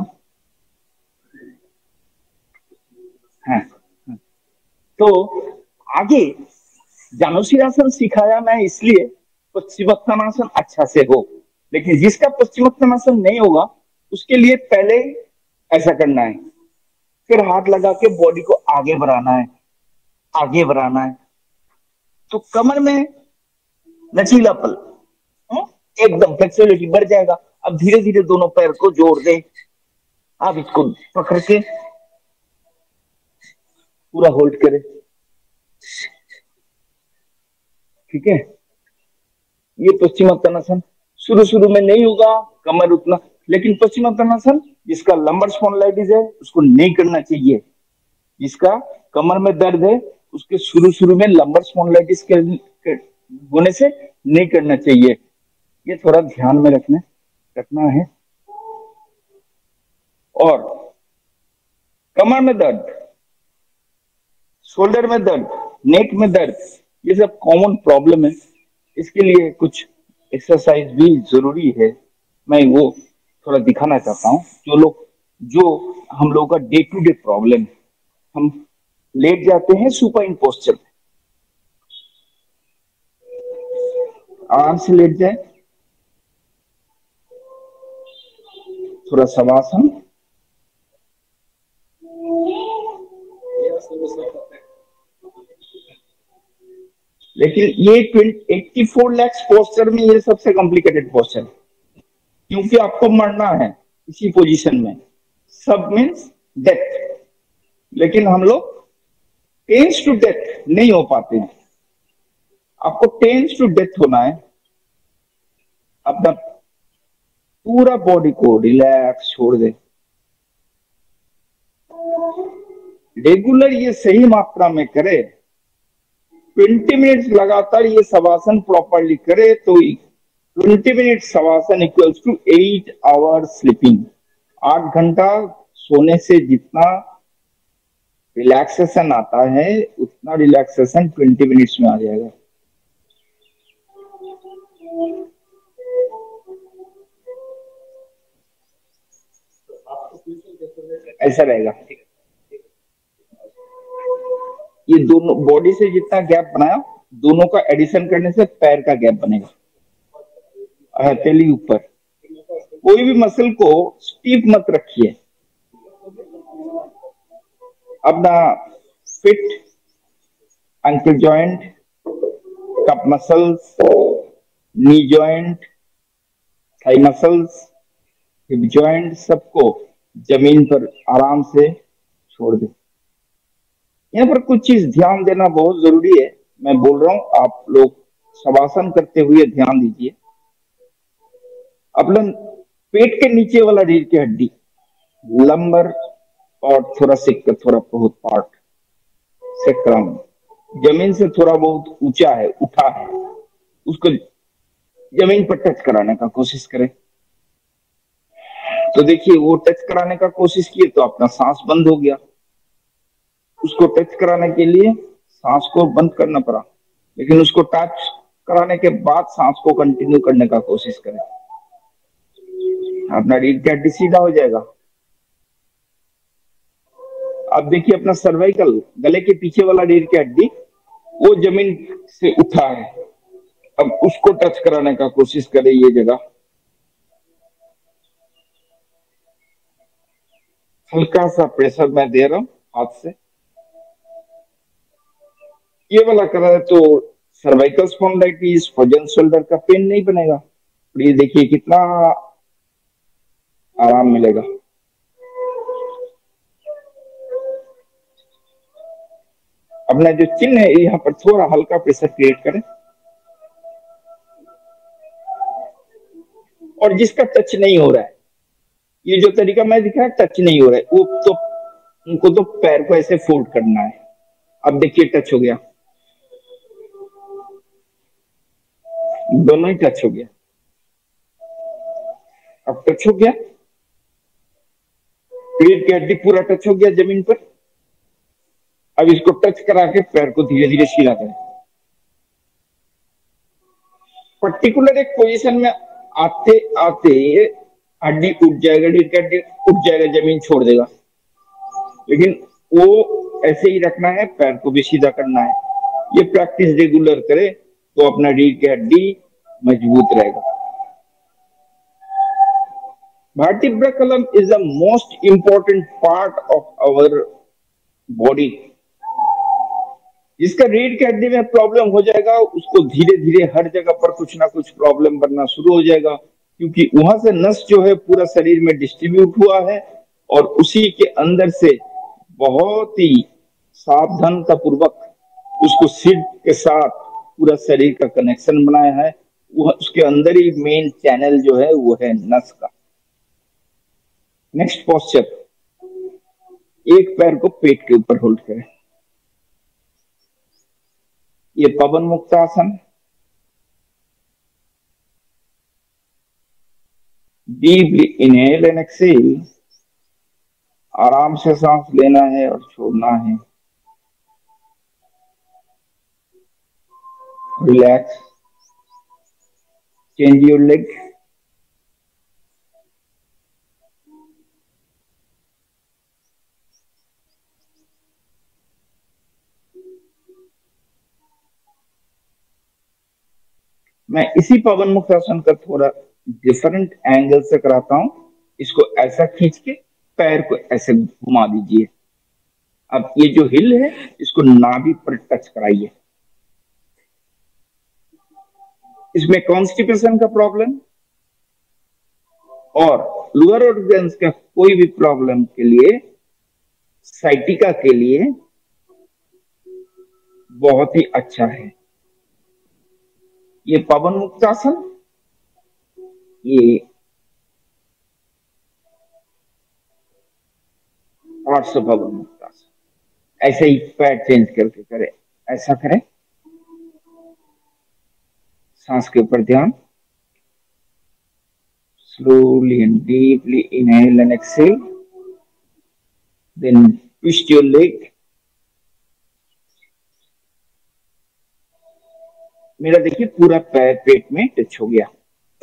हाँ, तो आगे जानुशिरासन सिखाया मैं इसलिए पश्चिमोत्तानासन अच्छा से हो। लेकिन जिसका पश्चिमोत्तानासन नहीं होगा उसके लिए पहले ऐसा करना है, फिर हाथ लगा के बॉडी को आगे बढ़ाना है, आगे बढ़ाना है। तो कमर में लचीलापन, एकदम फ्लेक्सिबिलिटी बढ़ जाएगा। अब धीरे धीरे दोनों पैर को जोड़ दे। आप इसको पकड़ के पूरा होल्ड करें। ठीक है, ये पश्चिमोत्तानासन शुरू शुरू में नहीं होगा कमर उतना, लेकिन पश्चिमोत्तानासन जिसका लंबर स्पॉन्डिलाइटिस है उसको नहीं करना चाहिए। जिसका कमर में दर्द है उसके शुरू शुरू में लंबर स्पॉन्डिलाइटिस होने से नहीं करना चाहिए। ये थोड़ा ध्यान में रखना है। और कमर में दर्द, शोल्डर में दर्द, नेक में दर्द, ये सब कॉमन प्रॉब्लम है। इसके लिए कुछ एक्सरसाइज भी जरूरी है। मैं वो थोड़ा दिखाना चाहता हूँ। जो हम लोगों का डे टू डे प्रॉब्लम है। हम लेट जाते हैं सुपाइन पोस्चर में, आराम से लेट जाए, थोड़ा शवासन। लेकिन ये 84 लाख पोस्चर में ये सबसे कॉम्प्लिकेटेड पोस्चर है, क्योंकि आपको मरना है इसी पोजीशन में। सब मीन्स डेथ। लेकिन हम लोग टेंस टू डेथ नहीं हो पाते हैं। आपको टेंस टू डेथ होना है। अपना पूरा बॉडी को रिलैक्स छोड़ दे। रेगुलर ये सही मात्रा में करे, 20 मिनट्स लगातार ये शवासन प्रॉपरली करे तो 20 minute shavasana equals to 8 hour sleeping. 8 घंटा सोने से जितना रिलैक्सेशन आता है उतना रिलैक्सेशन 20 मिनट्स में आ जाएगा। ऐसा रहेगा। ये दोनों बॉडी से जितना गैप बनाया, दोनों का एडिशन करने से पैर का गैप बनेगा। हथेली ऊपर। कोई भी मसल को स्टीप मत रखिए। अपना feet ankle joint, calf muscles, knee joint, thigh muscles, hip joint, सबको जमीन पर आराम से छोड़ दे। यहाँ पर कुछ चीज ध्यान देना बहुत जरूरी है। मैं बोल रहा हूं, आप लोग शवासन करते हुए ध्यान दीजिए। अपना पेट के नीचे वाला रीढ़ की हड्डी, लंबर और थोरासिक का थोड़ा बहुत पार्ट, सेक्रम, जमीन से थोड़ा बहुत ऊंचा है, उठा है, उसको जमीन पर टच कराने का कोशिश करें। तो देखिए, वो टच कराने का कोशिश किए तो अपना सांस बंद हो गया। उसको टच कराने के लिए सांस को बंद करना पड़ा, लेकिन उसको टच कराने के बाद सांस को कंटिन्यू करने का कोशिश करें। अपना रीढ़ की हड्डी सीधा हो जाएगा। अब देखिए, अपना सर्वाइकल, गले के पीछे वाला रीढ़ की हड्डी, वो जमीन से उठा है। अब उसको टच कराने का कोशिश करें। ये जगह हल्का सा प्रेशर मैं दे रहा हूं हाथ से। ये वाला करा है तो सर्वाइकल स्पॉन्डिलाइटिस, फ्रोजन शोल्डर का पेन नहीं बनेगा। और ये देखिए कितना आराम मिलेगा। अपना जो चिन्ह है यहाँ पर थोड़ा हल्का प्रेशर क्रिएट करें। और जिसका टच नहीं हो रहा है, ये जो तरीका मैं दिखाया टच नहीं हो रहा है, वो तो उनको तो पैर को ऐसे फोल्ड करना है। अब देखिए टच हो गया, दोनों ही टच हो गया। अब टच हो गया, रीढ़ की हड्डी पूरा टच हो गया जमीन पर। अब इसको टच करा के पैर को धीरे धीरे सीधा करें। पर्टिकुलर एक पोजीशन में आते आते हड्डी उठ जाएगा, रीढ़ की हड्डी उठ जाएगा, जमीन छोड़ देगा। लेकिन वो ऐसे ही रखना है, पैर को भी सीधा करना है। ये प्रैक्टिस रेगुलर करे तो अपना रीढ़ की हड्डी मजबूत रहेगा। Vertebral column is the most important part of our body. जिसका रीढ़ की हड्डी में प्रॉब्लम हो जाएगा, उसको धीरे धीरे हर जगह पर कुछ ना कुछ प्रॉब्लम बनना शुरू हो जाएगा, क्योंकि वहां से नस जो है पूरा शरीर में डिस्ट्रीब्यूट हुआ है और उसी के अंदर से बहुत ही सावधानता पूर्वक उसको सिर के साथ पूरा शरीर का कनेक्शन बनाया है। वो उसके अंदर ही मेन चैनल जो है वो है नस का। नेक्स्ट पोस्चर, एक पैर को पेट के ऊपर होल्ड करें। ये pawanmuktasana, deeply inhale and exhale, आराम से सांस लेना है और छोड़ना है। Relax, change your leg. मैं इसी पवन मुक्त आसन का थोड़ा डिफरेंट एंगल से कराता हूं। इसको ऐसा खींच के पैर को ऐसे घुमा दीजिए। अब ये जो हिल है इसको नाभि पर टच कराइए। इसमें कॉन्स्टिपेशन का प्रॉब्लम और लोअर ऑर्गन्स का कोई भी प्रॉब्लम के लिए, साइटिका के लिए बहुत ही अच्छा है ये पवन मुक्तासन। ये 800 पवन मुक्तासन। ऐसे ही पैर चेंज करके करें, ऐसा करें, सांस के ऊपर ध्यान। Slowly and deeply inhale and exhale. Then twist your leg. मेरा देखिए पूरा पैर पेट में टच हो गया।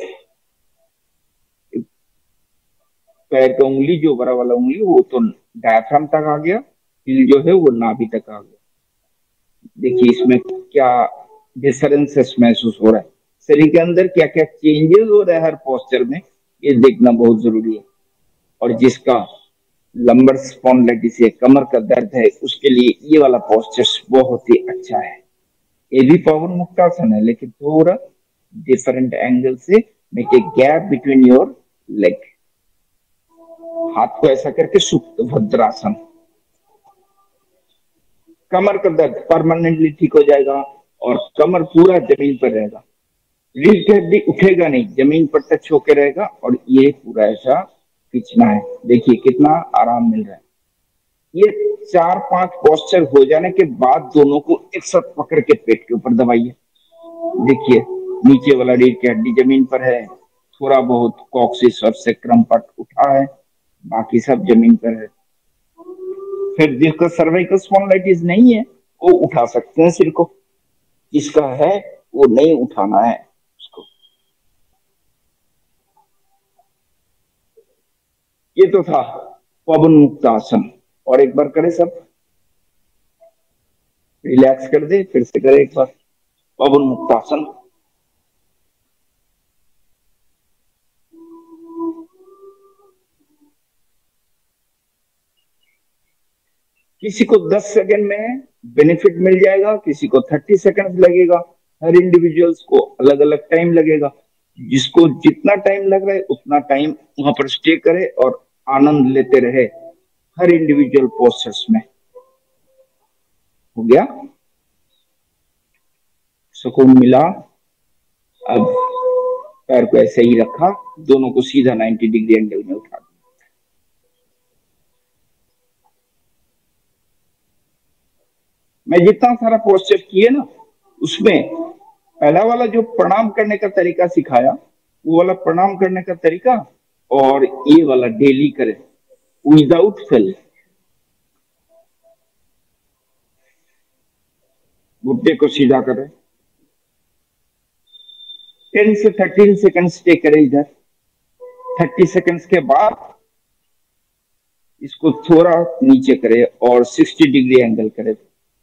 पैर का उंगली, जो बड़ा वाला उंगली, वो तो डायफ्राम तक आ गया, हिल जो है वो नाभि तक आ गया। देखिए इसमें क्या डिफरेंसेस महसूस हो रहा है, शरीर के अंदर क्या क्या चेंजेस हो रहा है हर पोस्चर में, ये देखना बहुत जरूरी है। और जिसका लंबर स्पॉन्डिलाइटिस है, कमर का दर्द है, उसके लिए ये वाला पोस्चर बहुत ही अच्छा है। ये भी पवन मुक्तासन है लेकिन थोड़ा डिफरेंट एंगल से। Make a gap between your leg. हाथ को ऐसा करके सुप्त भद्रासन। कमर का दर्द परमानेंटली ठीक हो जाएगा और कमर पूरा जमीन पर रहेगा। रीढ़ की हड्डी उठेगा नहीं, जमीन पर टच होकर रहेगा और ये पूरा ऐसा खींचना है। देखिए कितना आराम मिल रहा है। ये 4-5 पोस्चर हो जाने के बाद दोनों को एक साथ पकड़ के पेट के ऊपर दबाइए। देखिए नीचे वाला रीढ़ की हड्डी जमीन पर है, थोड़ा बहुत कॉक्सिस और सेक्रम पट उठा है, बाकी सब जमीन पर है। फिर जिसका सर्वाइकल स्पॉन्डिलाइटिस नहीं है वो उठा सकते हैं सिर को, जिसका है वो नहीं उठाना है उसको। ये तो था पवन मुक्त आसन। और एक बार करें सब, रिलैक्स कर दे, फिर से करें एक बार पवन मुक्त आसन। किसी को 10 सेकंड में बेनिफिट मिल जाएगा, किसी को 30 सेकंड लगेगा। हर इंडिविजुअल्स को अलग अलग टाइम लगेगा। जिसको जितना टाइम लग रहा है उतना टाइम वहां पर स्टे करे और आनंद लेते रहे हर इंडिविजुअल प्रोसेस में। हो गया, सुकून मिला। अब पैर को ऐसे ही रखा, दोनों को सीधा 90 डिग्री एंगल में उठा दिया। मैं जितना सारा पोस्चर किए ना, उसमें पहला वाला जो प्रणाम करने का तरीका सिखाया, वो वाला प्रणाम करने का तरीका, और ये वाला डेली करे विदाउट फेल। घुटने को सीधा करें, 10 से 13 सेकंड स्टे करें इधर। 30 सेकंड्स के बाद इसको थोड़ा नीचे करें और 60 डिग्री एंगल करें।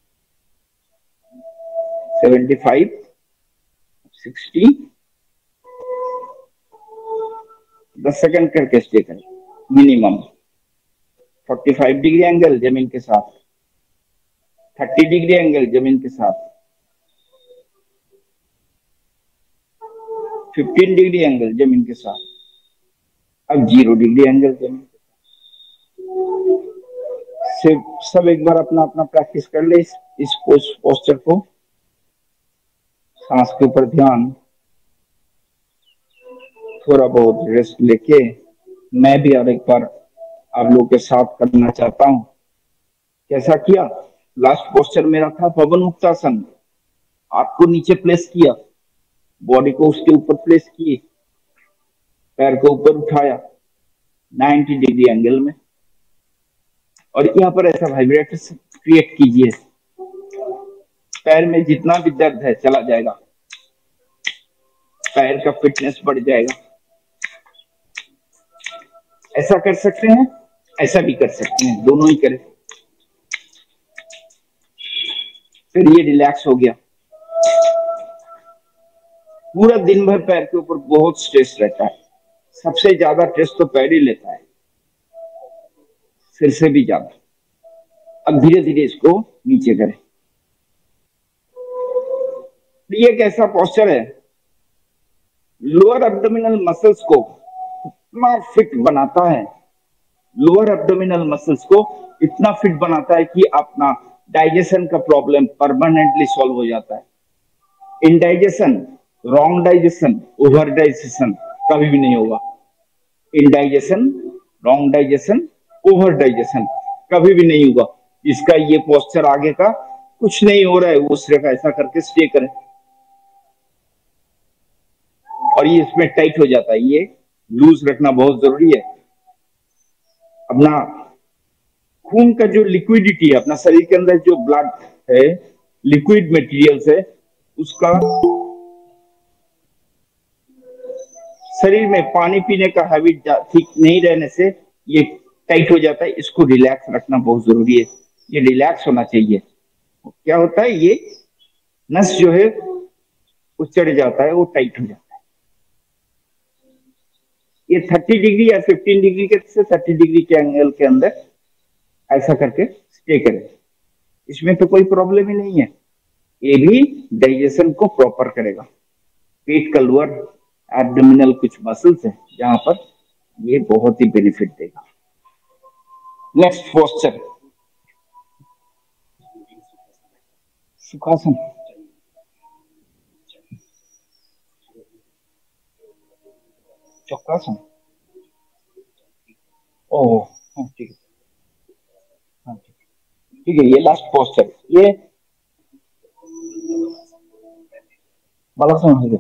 75, 60, 10 सेकंड करके स्टे करें मिनिमम। 45 डिग्री एंगल जमीन के साथ, 30 डिग्री एंगल जमीन के साथ, 15 डिग्री एंगल जमीन के साथ। अब 0 डिग्री एंगल जमीन के साथ। सब एक बार अपना अपना प्रैक्टिस कर ले इस पोस्चर को। सांस के ऊपर ध्यान, थोड़ा बहुत रेस्ट लेके मैं भी और एक बार आप लोग के साथ करना चाहता हूं। कैसा किया? लास्ट पोस्चर मेरा था पवन मुक्तासन। आपको नीचे प्लेस किया, बॉडी को उसके ऊपर प्लेस किए, पैर को ऊपर उठाया 90 डिग्री एंगल में, और यहाँ पर ऐसा वाइब्रेटर क्रिएट कीजिए, पैर में जितना भी दर्द है चला जाएगा, पैर का फिटनेस बढ़ जाएगा। ऐसा कर सकते हैं, ऐसा भी कर सकते हैं, दोनों ही करें। फिर ये रिलैक्स हो गया। पूरा दिन भर पैर के ऊपर बहुत स्ट्रेस रहता है, सबसे ज्यादा स्ट्रेस तो पैर ही लेता है, सिर से भी ज्यादा। अब धीरे धीरे इसको नीचे करें। ये एक ऐसा पोस्चर है, लोअर एब्डोमिनल मसल्स को इतना फिट बनाता है, लोअर एब्डोमिनल मसल्स को इतना फिट बनाता है कि अपना डाइजेशन का प्रॉब्लम परमानेंटली सॉल्व हो जाता है। Indigestion, wrong digestion, over digestion कभी भी नहीं होगा। Indigestion, wrong digestion, over digestion कभी भी नहीं होगा। इसका ये पोस्चर आगे का कुछ नहीं हो रहा है, वो सिर्फ ऐसा करके स्टे करे और ये इसमें टाइट हो जाता है। ये लूज रखना बहुत जरूरी है। अपना खून का जो लिक्विडिटी है, अपना शरीर के अंदर जो ब्लड है, लिक्विड मटेरियल्स है, उसका शरीर में पानी पीने का हैबिट ठीक नहीं रहने से ये टाइट हो जाता है। इसको रिलैक्स रखना बहुत जरूरी है, ये रिलैक्स होना चाहिए। क्या होता है, ये नस जो है वो चढ़ जाता है, वो टाइट हो जाता है। ये 30 डिग्री या 15 डिग्री के से 30 डिग्री के एंगल के अंदर ऐसा करके स्टे करें। इसमें तो कोई प्रॉब्लम ही नहीं है, ये भी डाइजेशन को प्रॉपर करेगा। पेट का लोअर एब्डोमिनल कुछ मसल्स है जहां पर ये बहुत ही बेनिफिट देगा। Next posture, sukhasana. चक्रासन। ओह ठीक है, हाँ ठीक है। ये लास्ट पोस्चर, ये बालासन है।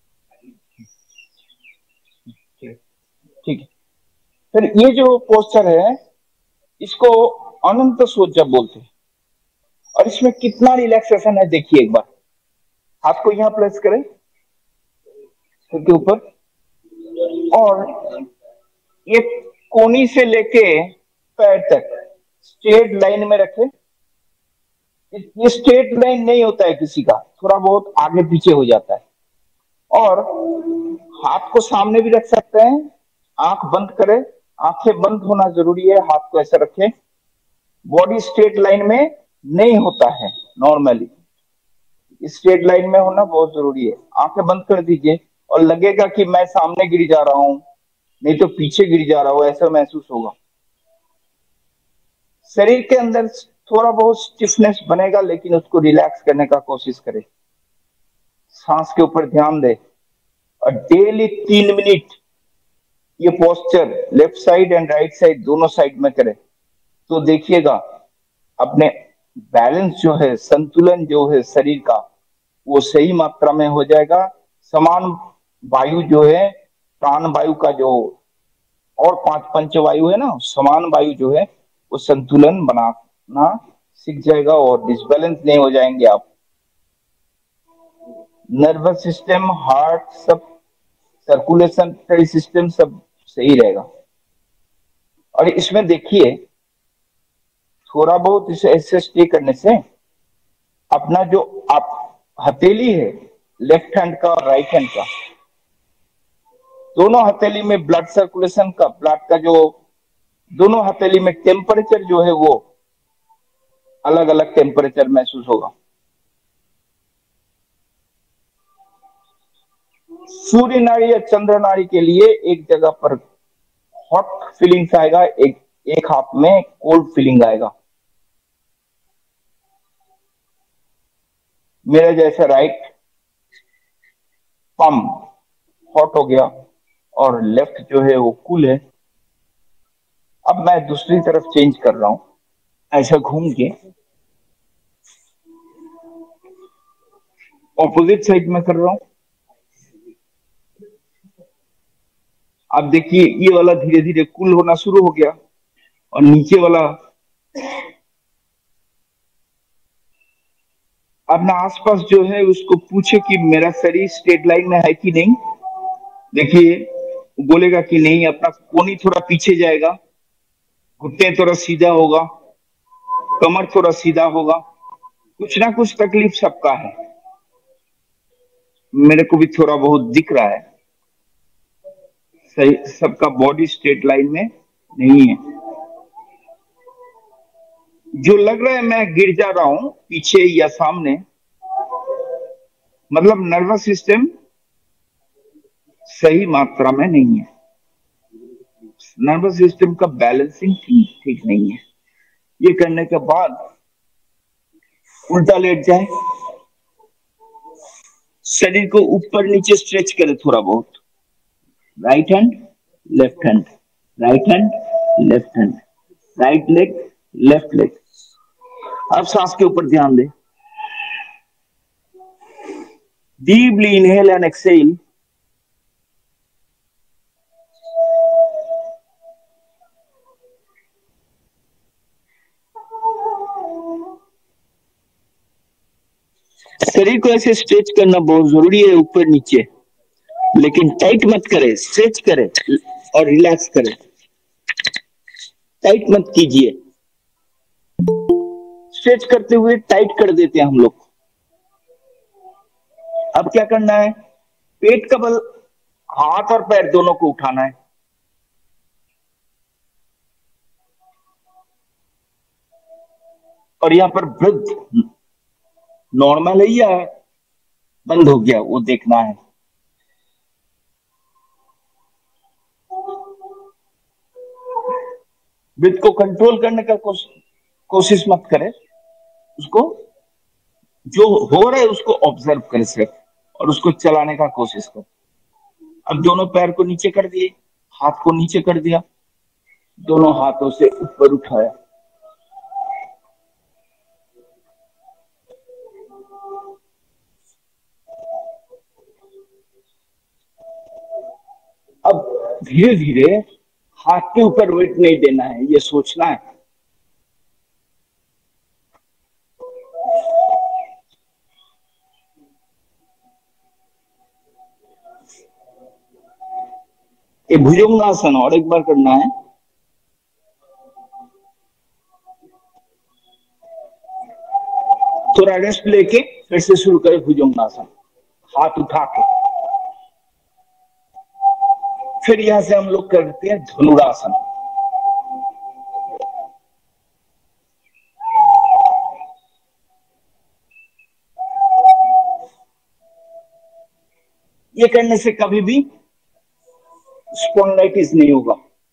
ठीक है। फिर ये जो पोस्चर है इसको अनंत सोचा बोलते हैं, और इसमें कितना रिलैक्सेशन है देखिए एक बार। हाथ को यहां प्लेस करें सिर के ऊपर, और ये कोनी से लेके पैर तक स्ट्रेट लाइन में रखें। ये स्ट्रेट लाइन नहीं होता है किसी का, थोड़ा बहुत आगे पीछे हो जाता है। और हाथ को सामने भी रख सकते हैं, आंख बंद करें, आंखें बंद होना जरूरी है। हाथ को ऐसा रखें, बॉडी स्ट्रेट लाइन में नहीं होता है नॉर्मली, स्ट्रेट लाइन में होना बहुत जरूरी है। आंखें बंद कर दीजिए और लगेगा कि मैं सामने गिर जा रहा हूं, नहीं तो पीछे गिर जा रहा हूं, ऐसा महसूस होगा। शरीर के अंदर थोड़ा बहुत स्टिफनेस बनेगा, लेकिन उसको रिलैक्स करने का कोशिश करें। सांस के ऊपर ध्यान दे, और डेली 3 मिनट ये posture left side and right side दोनों साइड में करें, तो देखिएगा अपने बैलेंस जो है, संतुलन जो है शरीर का, वो सही मात्रा में हो जाएगा। समान वायु जो है, प्राण वायु का जो और 5 पंच वायु है ना, समान वायु जो है वो संतुलन बनाना सीख जाएगा और डिसबैलेंस नहीं हो जाएंगे आप। नर्वस सिस्टम, हार्ट, सब सर्कुलेशन सिस्टम सब सही रहेगा। और इसमें देखिए थोड़ा बहुत इसे ऐसे स्टे करने से अपना जो आप हथेली है, लेफ्ट हैंड का और राइट हैंड का, दोनों हथेली में ब्लड सर्कुलेशन का, ब्लड का जो दोनों हथेली में टेम्परेचर जो है वो अलग अलग टेम्परेचर महसूस होगा। सूर्य नाड़ी या चंद्र नाड़ी के लिए एक जगह पर हॉट फीलिंग्स आएगा, एक हाथ में कोल्ड फीलिंग आएगा। मेरा जैसा राइट पम हॉट हो गया और लेफ्ट जो है वो कूल है। अब मैं दूसरी तरफ चेंज कर रहा हूं, ऐसा घूम के ऑपोजिट साइड में कर रहा हूं। अब देखिए ये वाला धीरे धीरे कूल होना शुरू हो गया, और नीचे वाला अपना आसपास जो है उसको पूछे कि मेरा शरीर स्ट्रेट लाइन में है कि नहीं। देखिए बोलेगा कि नहीं, अपना कोनी थोड़ा पीछे जाएगा, घुटने थोड़ा सीधा होगा, कमर थोड़ा सीधा होगा, कुछ ना कुछ तकलीफ सबका है। मेरे को भी थोड़ा बहुत दिख रहा है, सही सबका बॉडी स्ट्रेट लाइन में नहीं है। जो लग रहा है मैं गिर जा रहा हूं पीछे या सामने, मतलब नर्वस सिस्टम सही मात्रा में नहीं है, नर्वस सिस्टम का बैलेंसिंग ठीक नहीं है। ये करने के बाद उल्टा लेट जाए, शरीर को ऊपर नीचे स्ट्रेच करे थोड़ा बहुत, right hand left hand, right hand left hand, right leg left leg. अब सांस के ऊपर ध्यान दे, डीपली इनहेल एंड एक्सहेल। शरीर को ऐसे स्ट्रेच करना बहुत जरूरी है, ऊपर नीचे, लेकिन टाइट मत करे, स्ट्रेच करे और रिलैक्स करे, टाइट मत कीजिए। स्ट्रेच करते हुए टाइट कर देते हैं हम लोग। अब क्या करना है, पेट का बल, हाथ और पैर दोनों को उठाना है, और यहां पर ब्रेथ नॉर्मल है या बंद हो गया वो देखना है। ब्रेथ को कंट्रोल करने का कोशिश मत करे, उसको जो हो रहा है उसको ऑब्जर्व करे सिर्फ, और उसको चलाने का कोशिश कर। अब दोनों पैर को नीचे कर दिए, हाथ को नीचे कर दिया, दोनों हाथों से ऊपर उठाया। अब धीरे धीरे हाथ के ऊपर वेट नहीं देना है, ये सोचना है। ये भुजंगासन और एक बार करना है। थोड़ा रेस्ट लेके फिर से शुरू करें भुजंगासन, हाथ उठा के। फिर यहां से हम लोग करते हैं धनुरासन। ये करने से कभी भी स्पॉन्डिलाइटिस नहीं होगा।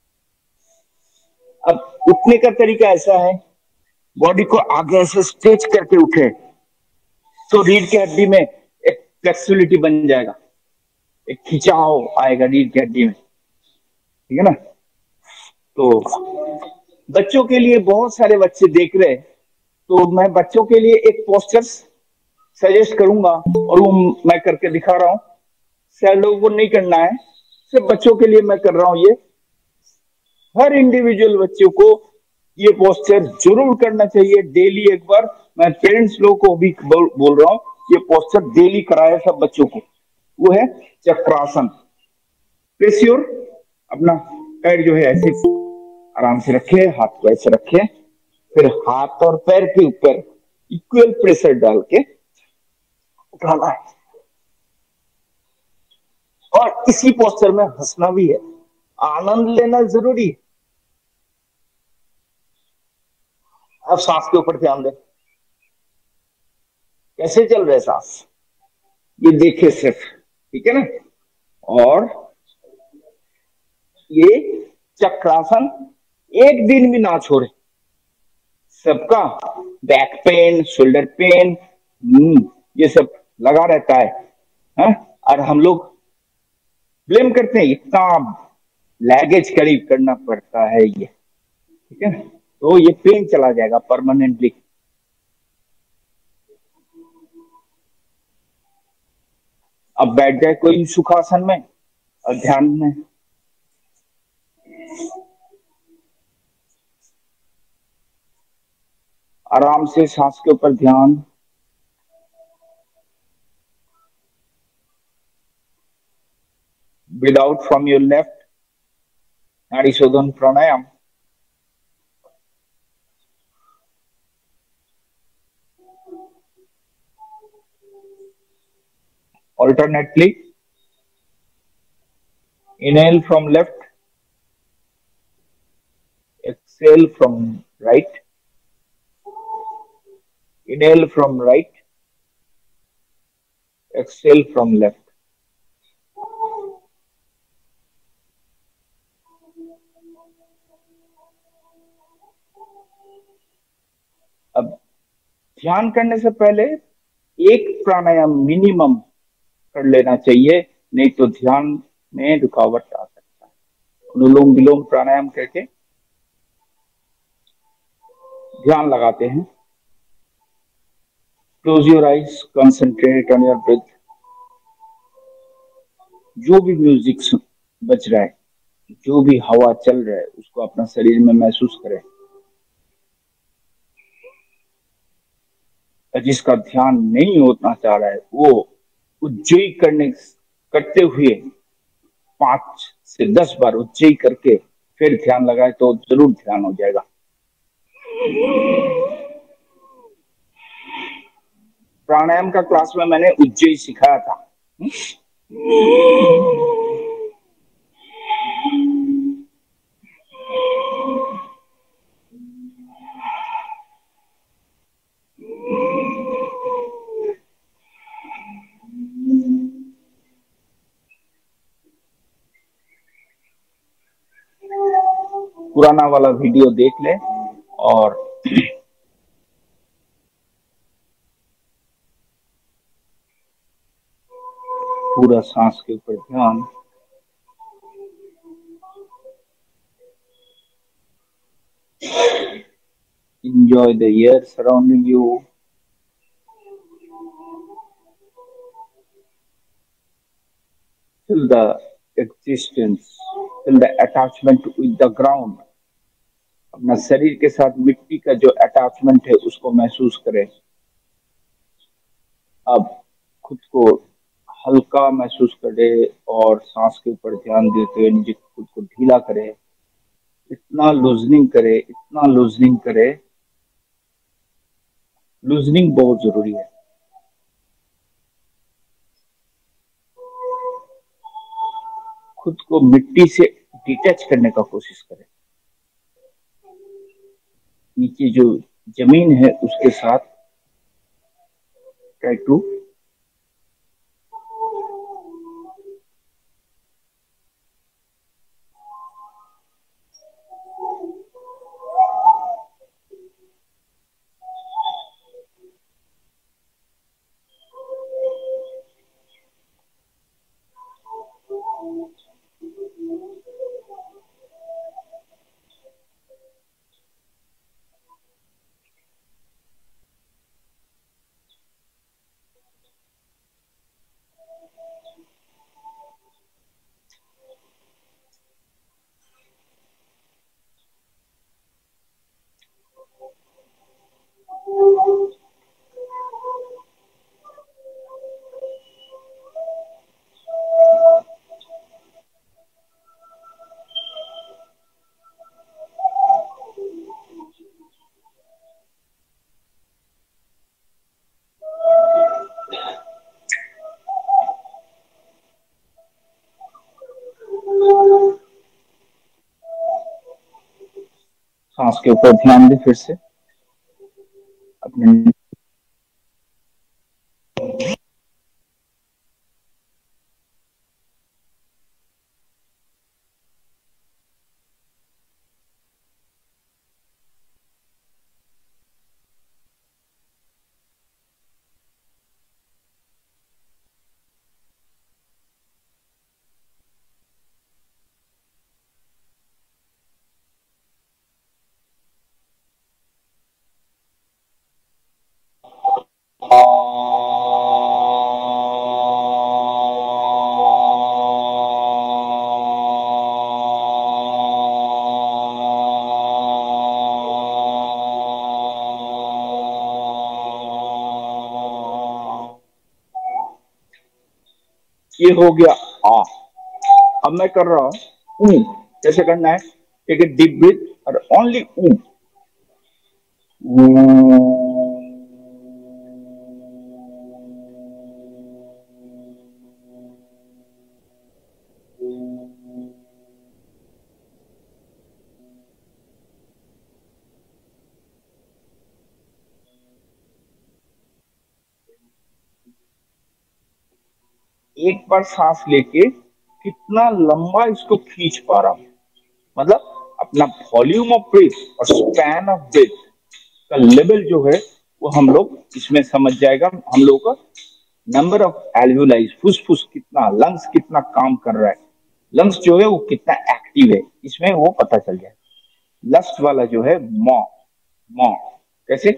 अब उठने का तरीका ऐसा है, बॉडी को आगे ऐसे स्ट्रेच करके उठे तो रीढ़ की हड्डी में एक फ्लेक्सिबिलिटी बन जाएगा, एक खिंचाव आएगा रीढ़ की हड्डी में, ठीक है ना। तो बच्चों के लिए बहुत सारे बच्चे देख रहे हैं, तो मैं बच्चों के लिए एक पोस्टर सजेस्ट करूंगा, और वो मैं करके दिखा रहा हूं। शायद लोगों को नहीं करना है, सिर्फ बच्चों के लिए मैं कर रहा हूं ये। हर इंडिविजुअल बच्चों को ये पोस्चर जरूर करना चाहिए डेली एक बार। मैं पेरेंट्स लोगों को भी बोल रहा हूँ, ये पोस्चर डेली कराए सब बच्चों को। वो है चक्रासन। प्रेस अपना पैर जो है ऐसे आराम से रखे, हाथ को ऐसे रखे, फिर हाथ और पैर के ऊपर इक्वल प्रेशर डाल के उठाना है, और इसी पोस्चर में हंसना भी है, आनंद लेना जरूरी है। अब सांस के ऊपर ध्यान दें, कैसे चल रहे सांस, ये देखे सिर्फ, ठीक है ना। और ये चक्रासन एक दिन भी ना छोड़े। सबका बैक पेन, शोल्डर पेन, ये सब लगा रहता है, और हम लोग ब्लेम करते हैं, इतना लैगेज करीब करना पड़ता है ये, ठीक है। तो ये पेन चला जाएगा परमानेंटली। अब बैठ जाए कोई सुखासन में और ध्यान में आराम से सांस के ऊपर ध्यान। Breathe out from your left, nadi shodhana pranayama. Alternately, inhale from left, exhale from right, inhale from right, exhale from left. अब ध्यान करने से पहले एक प्राणायाम मिनिमम कर लेना चाहिए, नहीं तो ध्यान में रुकावट आ सकता है। अनुलोम विलोम प्राणायाम करके ध्यान लगाते हैं। Close your eyes, concentrate on your breath. जो भी म्यूजिक बज रहा है, जो भी हवा चल रहा है, उसको अपना शरीर में महसूस करें। जिसका ध्यान नहीं होना चाह रहा है वो उज्जयी करते हुए 5 से 10 बार उज्जयी करके फिर ध्यान लगाए तो जरूर ध्यान हो जाएगा। प्राणायाम का क्लास में मैंने उज्जयी सिखाया था। पुराना वाला वीडियो देख ले और पूरा सांस के ऊपर ध्यान। Enjoy the air surrounding you. Feel the existence, feel the attachment with the ground. अपना शरीर के साथ मिट्टी का जो अटैचमेंट है उसको महसूस करें। अब खुद को हल्का महसूस करें और सांस के ऊपर ध्यान देते हुए निजे खुद को ढीला करें। इतना लूजनिंग करे, इतना लूजनिंग करे। लूजनिंग बहुत जरूरी है। खुद को मिट्टी से डिटैच करने का कोशिश करें। नीचे जो जमीन है उसके साथ ट्राई टू सांस के ऊपर ध्यान दें फिर से अपने। ये हो गया आ। अब मैं कर रहा हूं ऊ। कैसे करना है? ठीक है, डीप ब्रीथ और ओनली ऊ। एक बार सांस लेके कितना लंबा इसको खींच पा रहा हूं, मतलब अपना वॉल्यूम ऑफ ब्रीथ और स्पैन ऑफ ब्रीथ का लेवल जो है वो हम लोग इसमें समझ जाएगा। हम लोग का नंबर ऑफ एल्वियोलाई, फुसफुस कितना, लंग्स कितना काम कर रहा है, लंग्स जो है वो कितना एक्टिव है, इसमें वो पता चल जाए। लास्ट वाला जो है मॉ, मॉ कैसे?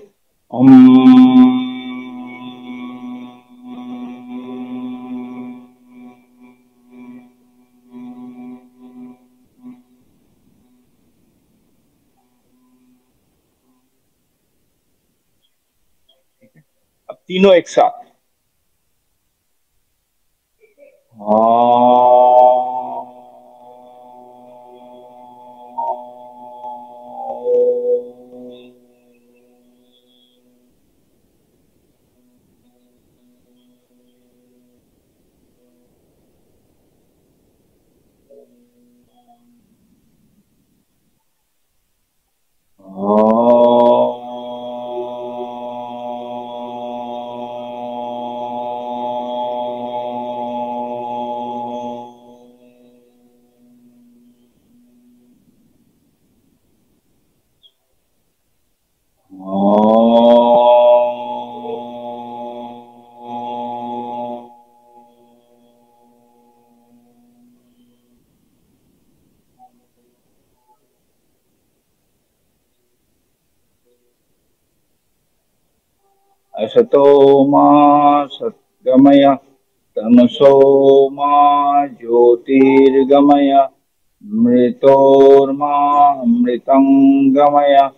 अब तीनों एक साथ असतो मा सद्गमय, तमसो मा ज्योतिर्गमय, मृतोर्मा मृतंगमय।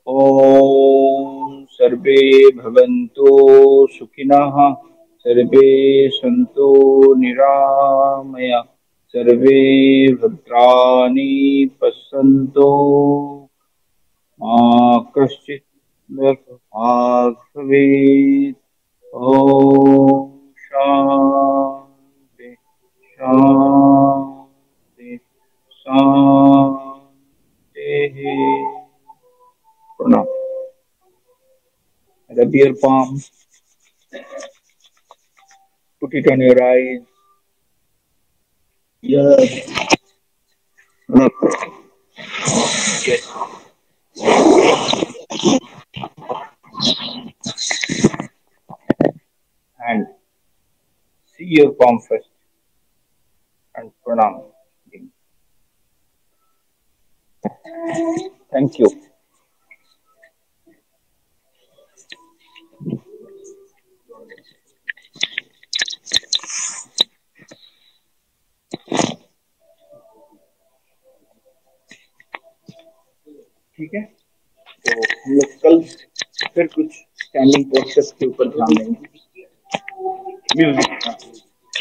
ओम सर्वे भवन्तु सुखिनः, सर्वे सन्तु निरामया, सर्वे भद्राणि पश्यन्तु मा कश्चित् भवेत्। ओम शांति शांति शांति। प्रणाम। Rub your palm, put it on your eyes, ears, neck, chest, hand. See your palm first and pranam. Thank you. ठीक है, तो हम लोग कल फिर कुछ स्टैंडिंग पोस्चर्स के ऊपर ध्यान देंगे। म्यूजिक।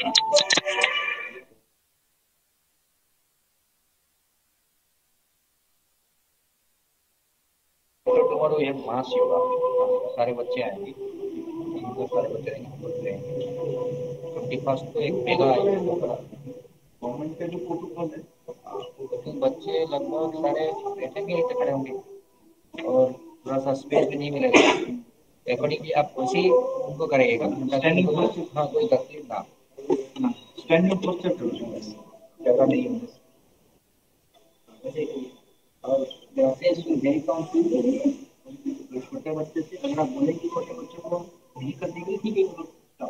टुमारो ये मास योगा, सारे बच्चे आएंगे, सारे बच्चे रहेंगे। 21 को एक मेगा गवर्नमेंट का जो प्रोटोकॉल है, तो बच्चे लगभग सारे बैठेंगे, इतने खड़े होंगे और थोड़ा सा स्पेस भी नहीं मिलेगा। अकॉर्डिंगली आप उसी उनको करेगा। स्टैंडिंग पोस्चर, हाँ कोई तकलीफ ना, स्टैंडिंग पोस्चर करो, ज़्यादा नहीं होगा। और जैसे मेरी काउंट छोटे बच्चे से अगर आप बोले कि छोटे बच्चों को नहीं कर देंगे, ठीक है,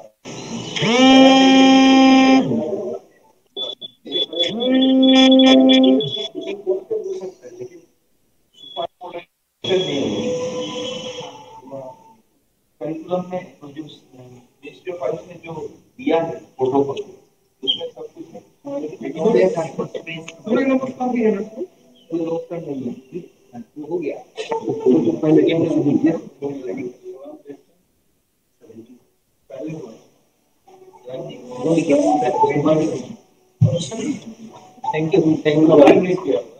करिकुलम में जो मिनिस्ट्री ऑफ आयुष ने जो दिया है प्रोटोकॉल, उसमें सब कुछ है, लेकिन वो थोड़े नंबर कम भी है ना, तो लोग कर नहीं है, वो हो गया तो पहले के ठीक है, थैंक यू, थैंक यू।